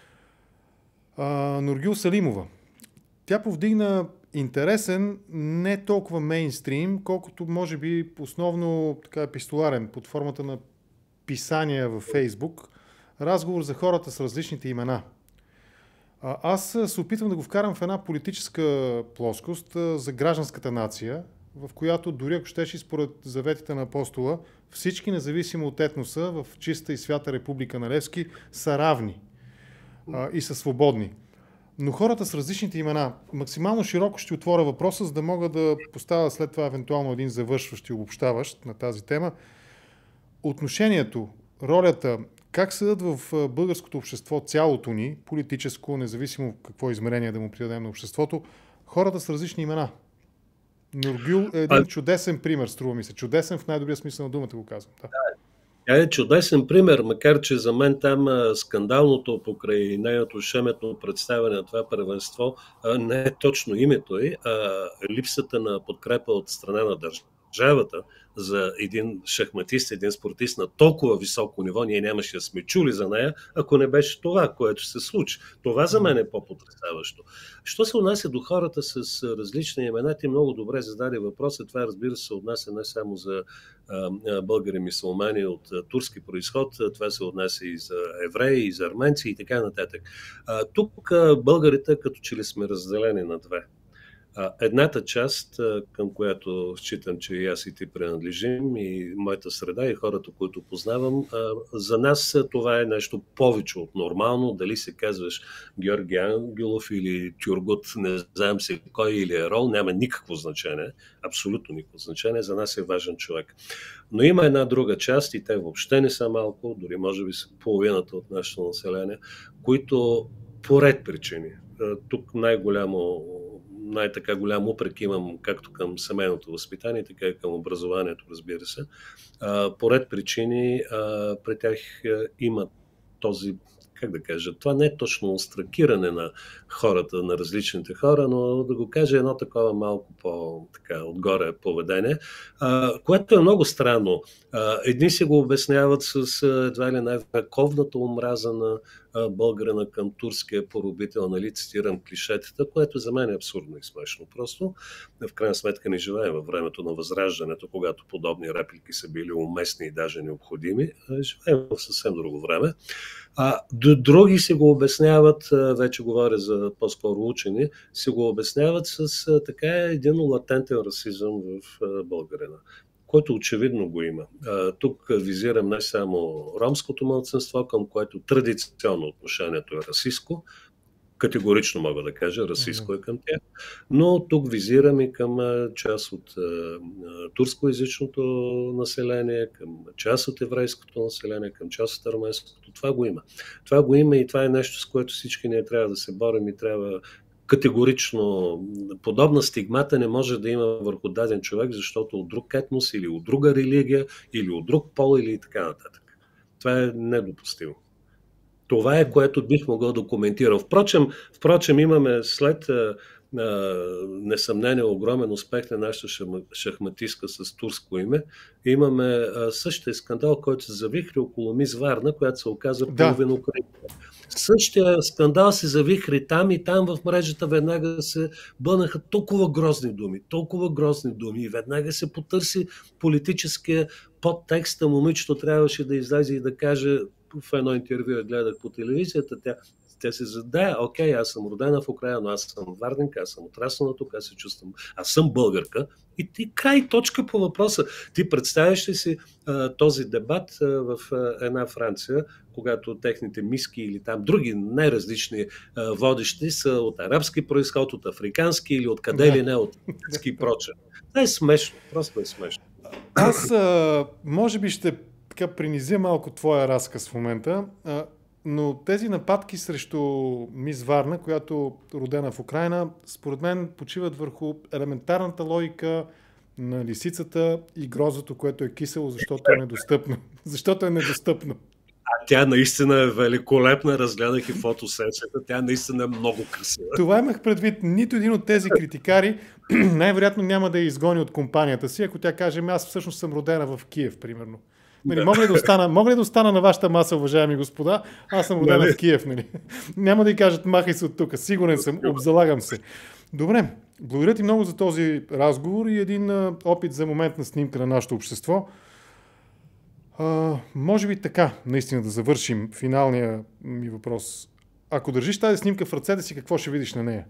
[SPEAKER 1] Е, Нургюл Салимова. Тя повдигна интересен, не толкова мейнстрим, колкото може би основно така епистоларен, под формата на писания във Фейсбук, разговор за хората с различните имена. А, аз се опитвам да го вкарам в една политическа плоскост за гражданската нация, в която дори ако щеше според заветите на апостола, всички, независимо от етноса, в чиста и свята република на Левски, са равни а, и са свободни. Но хората с различните имена, максимално широко ще отворя въпроса, за да мога да поставя след това евентуално един завършващ и обобщаващ на тази тема. Отношението, ролята, как седат в българското общество цялото ни, политическо, независимо какво измерение да му придадем на обществото, хората с различни имена. Нургюл е един а... чудесен пример, струва ми се. Чудесен в най-добрия смисъл на думата го казвам. Да.
[SPEAKER 2] Тя е чудесен пример, макар че за мен там скандалното покрай нейното шеметно представяне на това първенство не е точно името й, а липсата на подкрепа от страна на държавата за един шахматист, един спортист на толкова високо ниво, ние нямаше да сме чули за нея, ако не беше това, което се случи. Това за мен е по-потресаващо. Що се отнася до хората с различни имена, ти много добре зададе въпроса. Това, разбира се, отнася не само за българи мюсюлмани от турски произход, това се отнася и за евреи, и за арменци и така нататък. Тук българите като че ли сме разделени на две. Едната част, към която считам, че и аз и ти принадлежим, и моята среда, и хората, които познавам, за нас това е нещо повече от нормално. Дали се казваш Георги Ангелов или Тюргут, не знам се кой, или Ерол, няма никакво значение, абсолютно никакво значение. За нас е важен човек. Но има една друга част, и те въобще не са малко, дори може би са половината от нашето население, които по ред причини. Тук най-голямо най-така голям упрек имам както към семейното възпитание, така и към образованието, разбира се. По ред причини при тях има този, как да кажа, това не е точно остракиране на хората, на различните хора, но да го кажа едно такова малко по-така отгоре поведение, което е много странно. Едни си го обясняват с едва ли най-вековната омраза на българина към турския поробител, нали, цитирам клишетата, което за мен е абсурдно и смешно. Просто в крайна сметка не живеем във времето на Възраждането, когато подобни реплики са били уместни и даже необходими. Живеем в съвсем друго време. А други си го обясняват, вече говоря за по-скоро учени, си го обясняват с така един латентен расизъм в българина, който очевидно го има. Тук визирам не само ромското малцинство, към което традиционно отношението е расистко, категорично мога да кажа, расистко е към тях, но тук визирам и към част от турскоязичното население, към част от еврейското население, към част от арменското. Това го има. Това го има и това е нещо, с което всички ние трябва да се борим и трябва категорично. Подобна стигмата не може да има върху даден човек, защото от друг етнос или от друга религия или от друг пол или така нататък. Това е недопустимо. Това е, което бих могъл да коментирам. Впрочем, впрочем имаме след а, а, несъмнение огромен успех на нашата шахматистка с турско име. Имаме а, същия скандал, който се завихри около мис Варна, която се оказа половин украинка. Същия скандал се завихри там и там в мрежата веднага се бънаха толкова грозни думи, толкова грозни думи и веднага се потърси политическия подтекст. Момичето трябваше да излезе и да каже, в едно интервю я гледах по телевизията, тя, тя се задая, окей, аз съм родена в Украина, но аз съм варненка, аз съм отраснала тук, аз се чувствам, аз съм българка. И ти край точка по въпроса. Ти представяш ли си а, този дебат а, в а, една Франция, когато техните миски или там други най-различни а, водещи са от арабски произход, от африкански или от къде ли не, от африкански и прочее. Това е смешно, просто е смешно.
[SPEAKER 1] Аз а, може би ще така принизя малко твоя разказ в момента, а, но тези нападки срещу мис Варна, която е родена в Украина, според мен почиват върху елементарната логика на лисицата и грозото, което е кисело, защото е недостъпно. Защото е недостъпно.
[SPEAKER 2] А тя наистина е великолепна, разгледах и фотосесията, тя наистина е много красива.
[SPEAKER 1] Това имах предвид. Нито един от тези критикари най-вероятно няма да я изгони от компанията си, ако тя каже, аз всъщност съм родена в Киев, примерно. Нали, мога ли да остана, мога ли да остана на вашата маса, уважаеми господа? Аз съм родена в Киев. Нали? Няма да й кажат, махай се от тук. Сигурен съм, обзалагам се. Добре, благодаря ти много за този разговор и един а, опит за моментна снимка на нашето общество. А, може би така, наистина да завършим финалния ми въпрос. Ако държиш тази снимка в ръцете си, какво ще видиш на нея?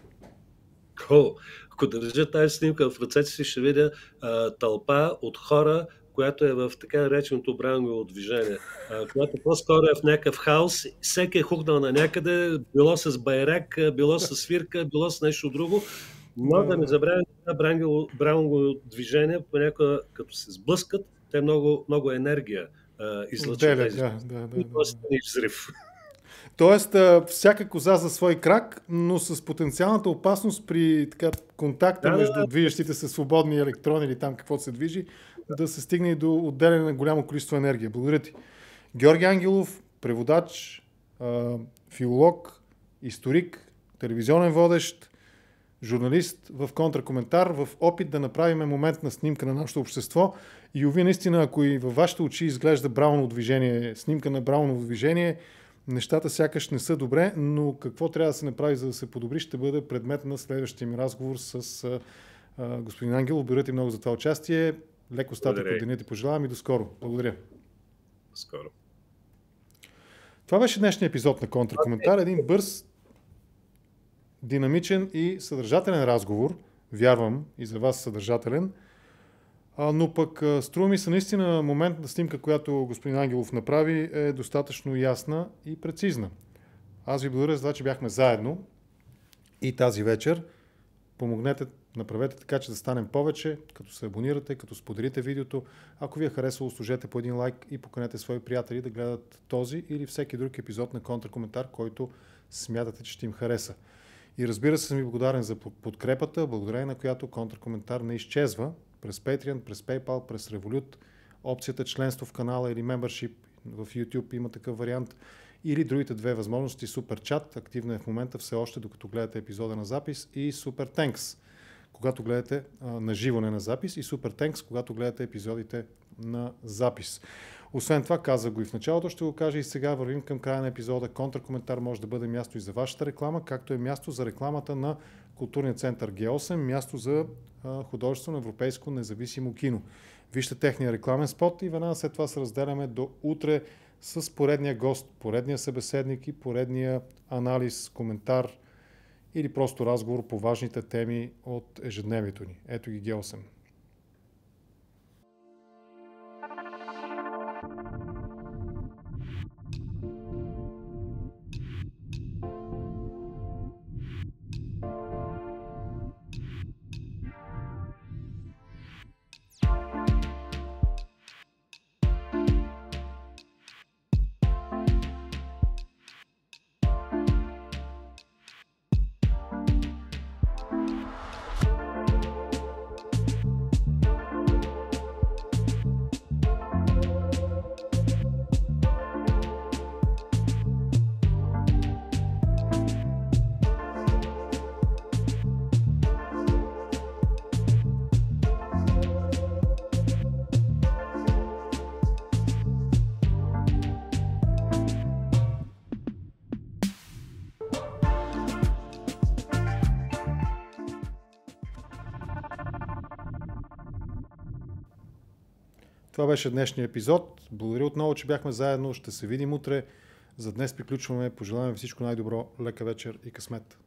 [SPEAKER 2] О, ако държа тази снимка в ръцете си, ще видя а, тълпа от хора, която е в така нареченото брангово движение, а, която по-скоро е в някакъв хаос, всеки е хукнал на някъде, било с байрак, било с свирка, било с нещо друго, но да не забравяме това брангово движение, понякога като се сблъскат, те много, много енергия а, излъчват тези.
[SPEAKER 1] Да, да, да,
[SPEAKER 2] и това стане взрив.
[SPEAKER 1] Тоест, всяка коза за свой крак, но с потенциалната опасност при така, контакта да, между да, движещите се свободни електрони или там какво се движи, да, да се стигне и до отделяне на голямо количество енергия. Благодаря ти. Георги Ангелов, преводач, филолог, историк, телевизионен водещ, журналист в контракоментар, в опит да направим моментна снимка на нашето общество. И уви, наистина, ако и във вашите очи изглежда Брауново движение, снимка на Брауново движение, нещата сякаш не са добре, но какво трябва да се направи, за да се подобри, ще бъде предмет на следващия ми разговор с а, а, господин Ангелов. Благодаря ти много за това участие. Леко остатък от деня ти пожелавам и до скоро. Благодаря.
[SPEAKER 2] Скоро.
[SPEAKER 1] Това беше днешния епизод на Контракоментар. Един бърз, динамичен и съдържателен разговор. Вярвам и за вас съдържателен. А, но пък струва ми се наистина моментна снимка, която господин Ангелов направи, е достатъчно ясна и прецизна. Аз ви благодаря за това, че бяхме заедно и тази вечер. Помогнете, направете така, че да станем повече, като се абонирате, като споделите видеото. Ако ви е харесало, сложете по един лайк и поканете свои приятели да гледат този или всеки друг епизод на Контракоментар, който смятате, че ще им хареса. И разбира се, съм ви благодарен за подкрепата, благодарение на която Контракоментар не изчезва през Patreon, през PayPal, през Revolut, опцията членство в канала или membership в YouTube има такъв вариант, или другите две възможности, Super Chat, активна е в момента все още, докато гледате епизода на запис, и Super Thanks, когато гледате а, на живо, не на запис, и Super Thanks, когато гледате епизодите на запис. Освен това, казах го и в началото, ще го кажа и сега, вървим към края на епизода. Контракоментар може да бъде място и за вашата реклама, както е място за рекламата на Културния център Г осем, място за а, художествено европейско независимо кино. Вижте техния рекламен спот и веднага след това се разделяме до утре с поредния гост, поредния събеседник и поредния анализ, коментар или просто разговор по важните теми от ежедневието ни. Ето ги Г осем. Това беше днешния епизод. Благодаря отново, че бяхме заедно. Ще се видим утре. За днес приключваме. Пожелаваме всичко най-добро. Лека вечер и късмет.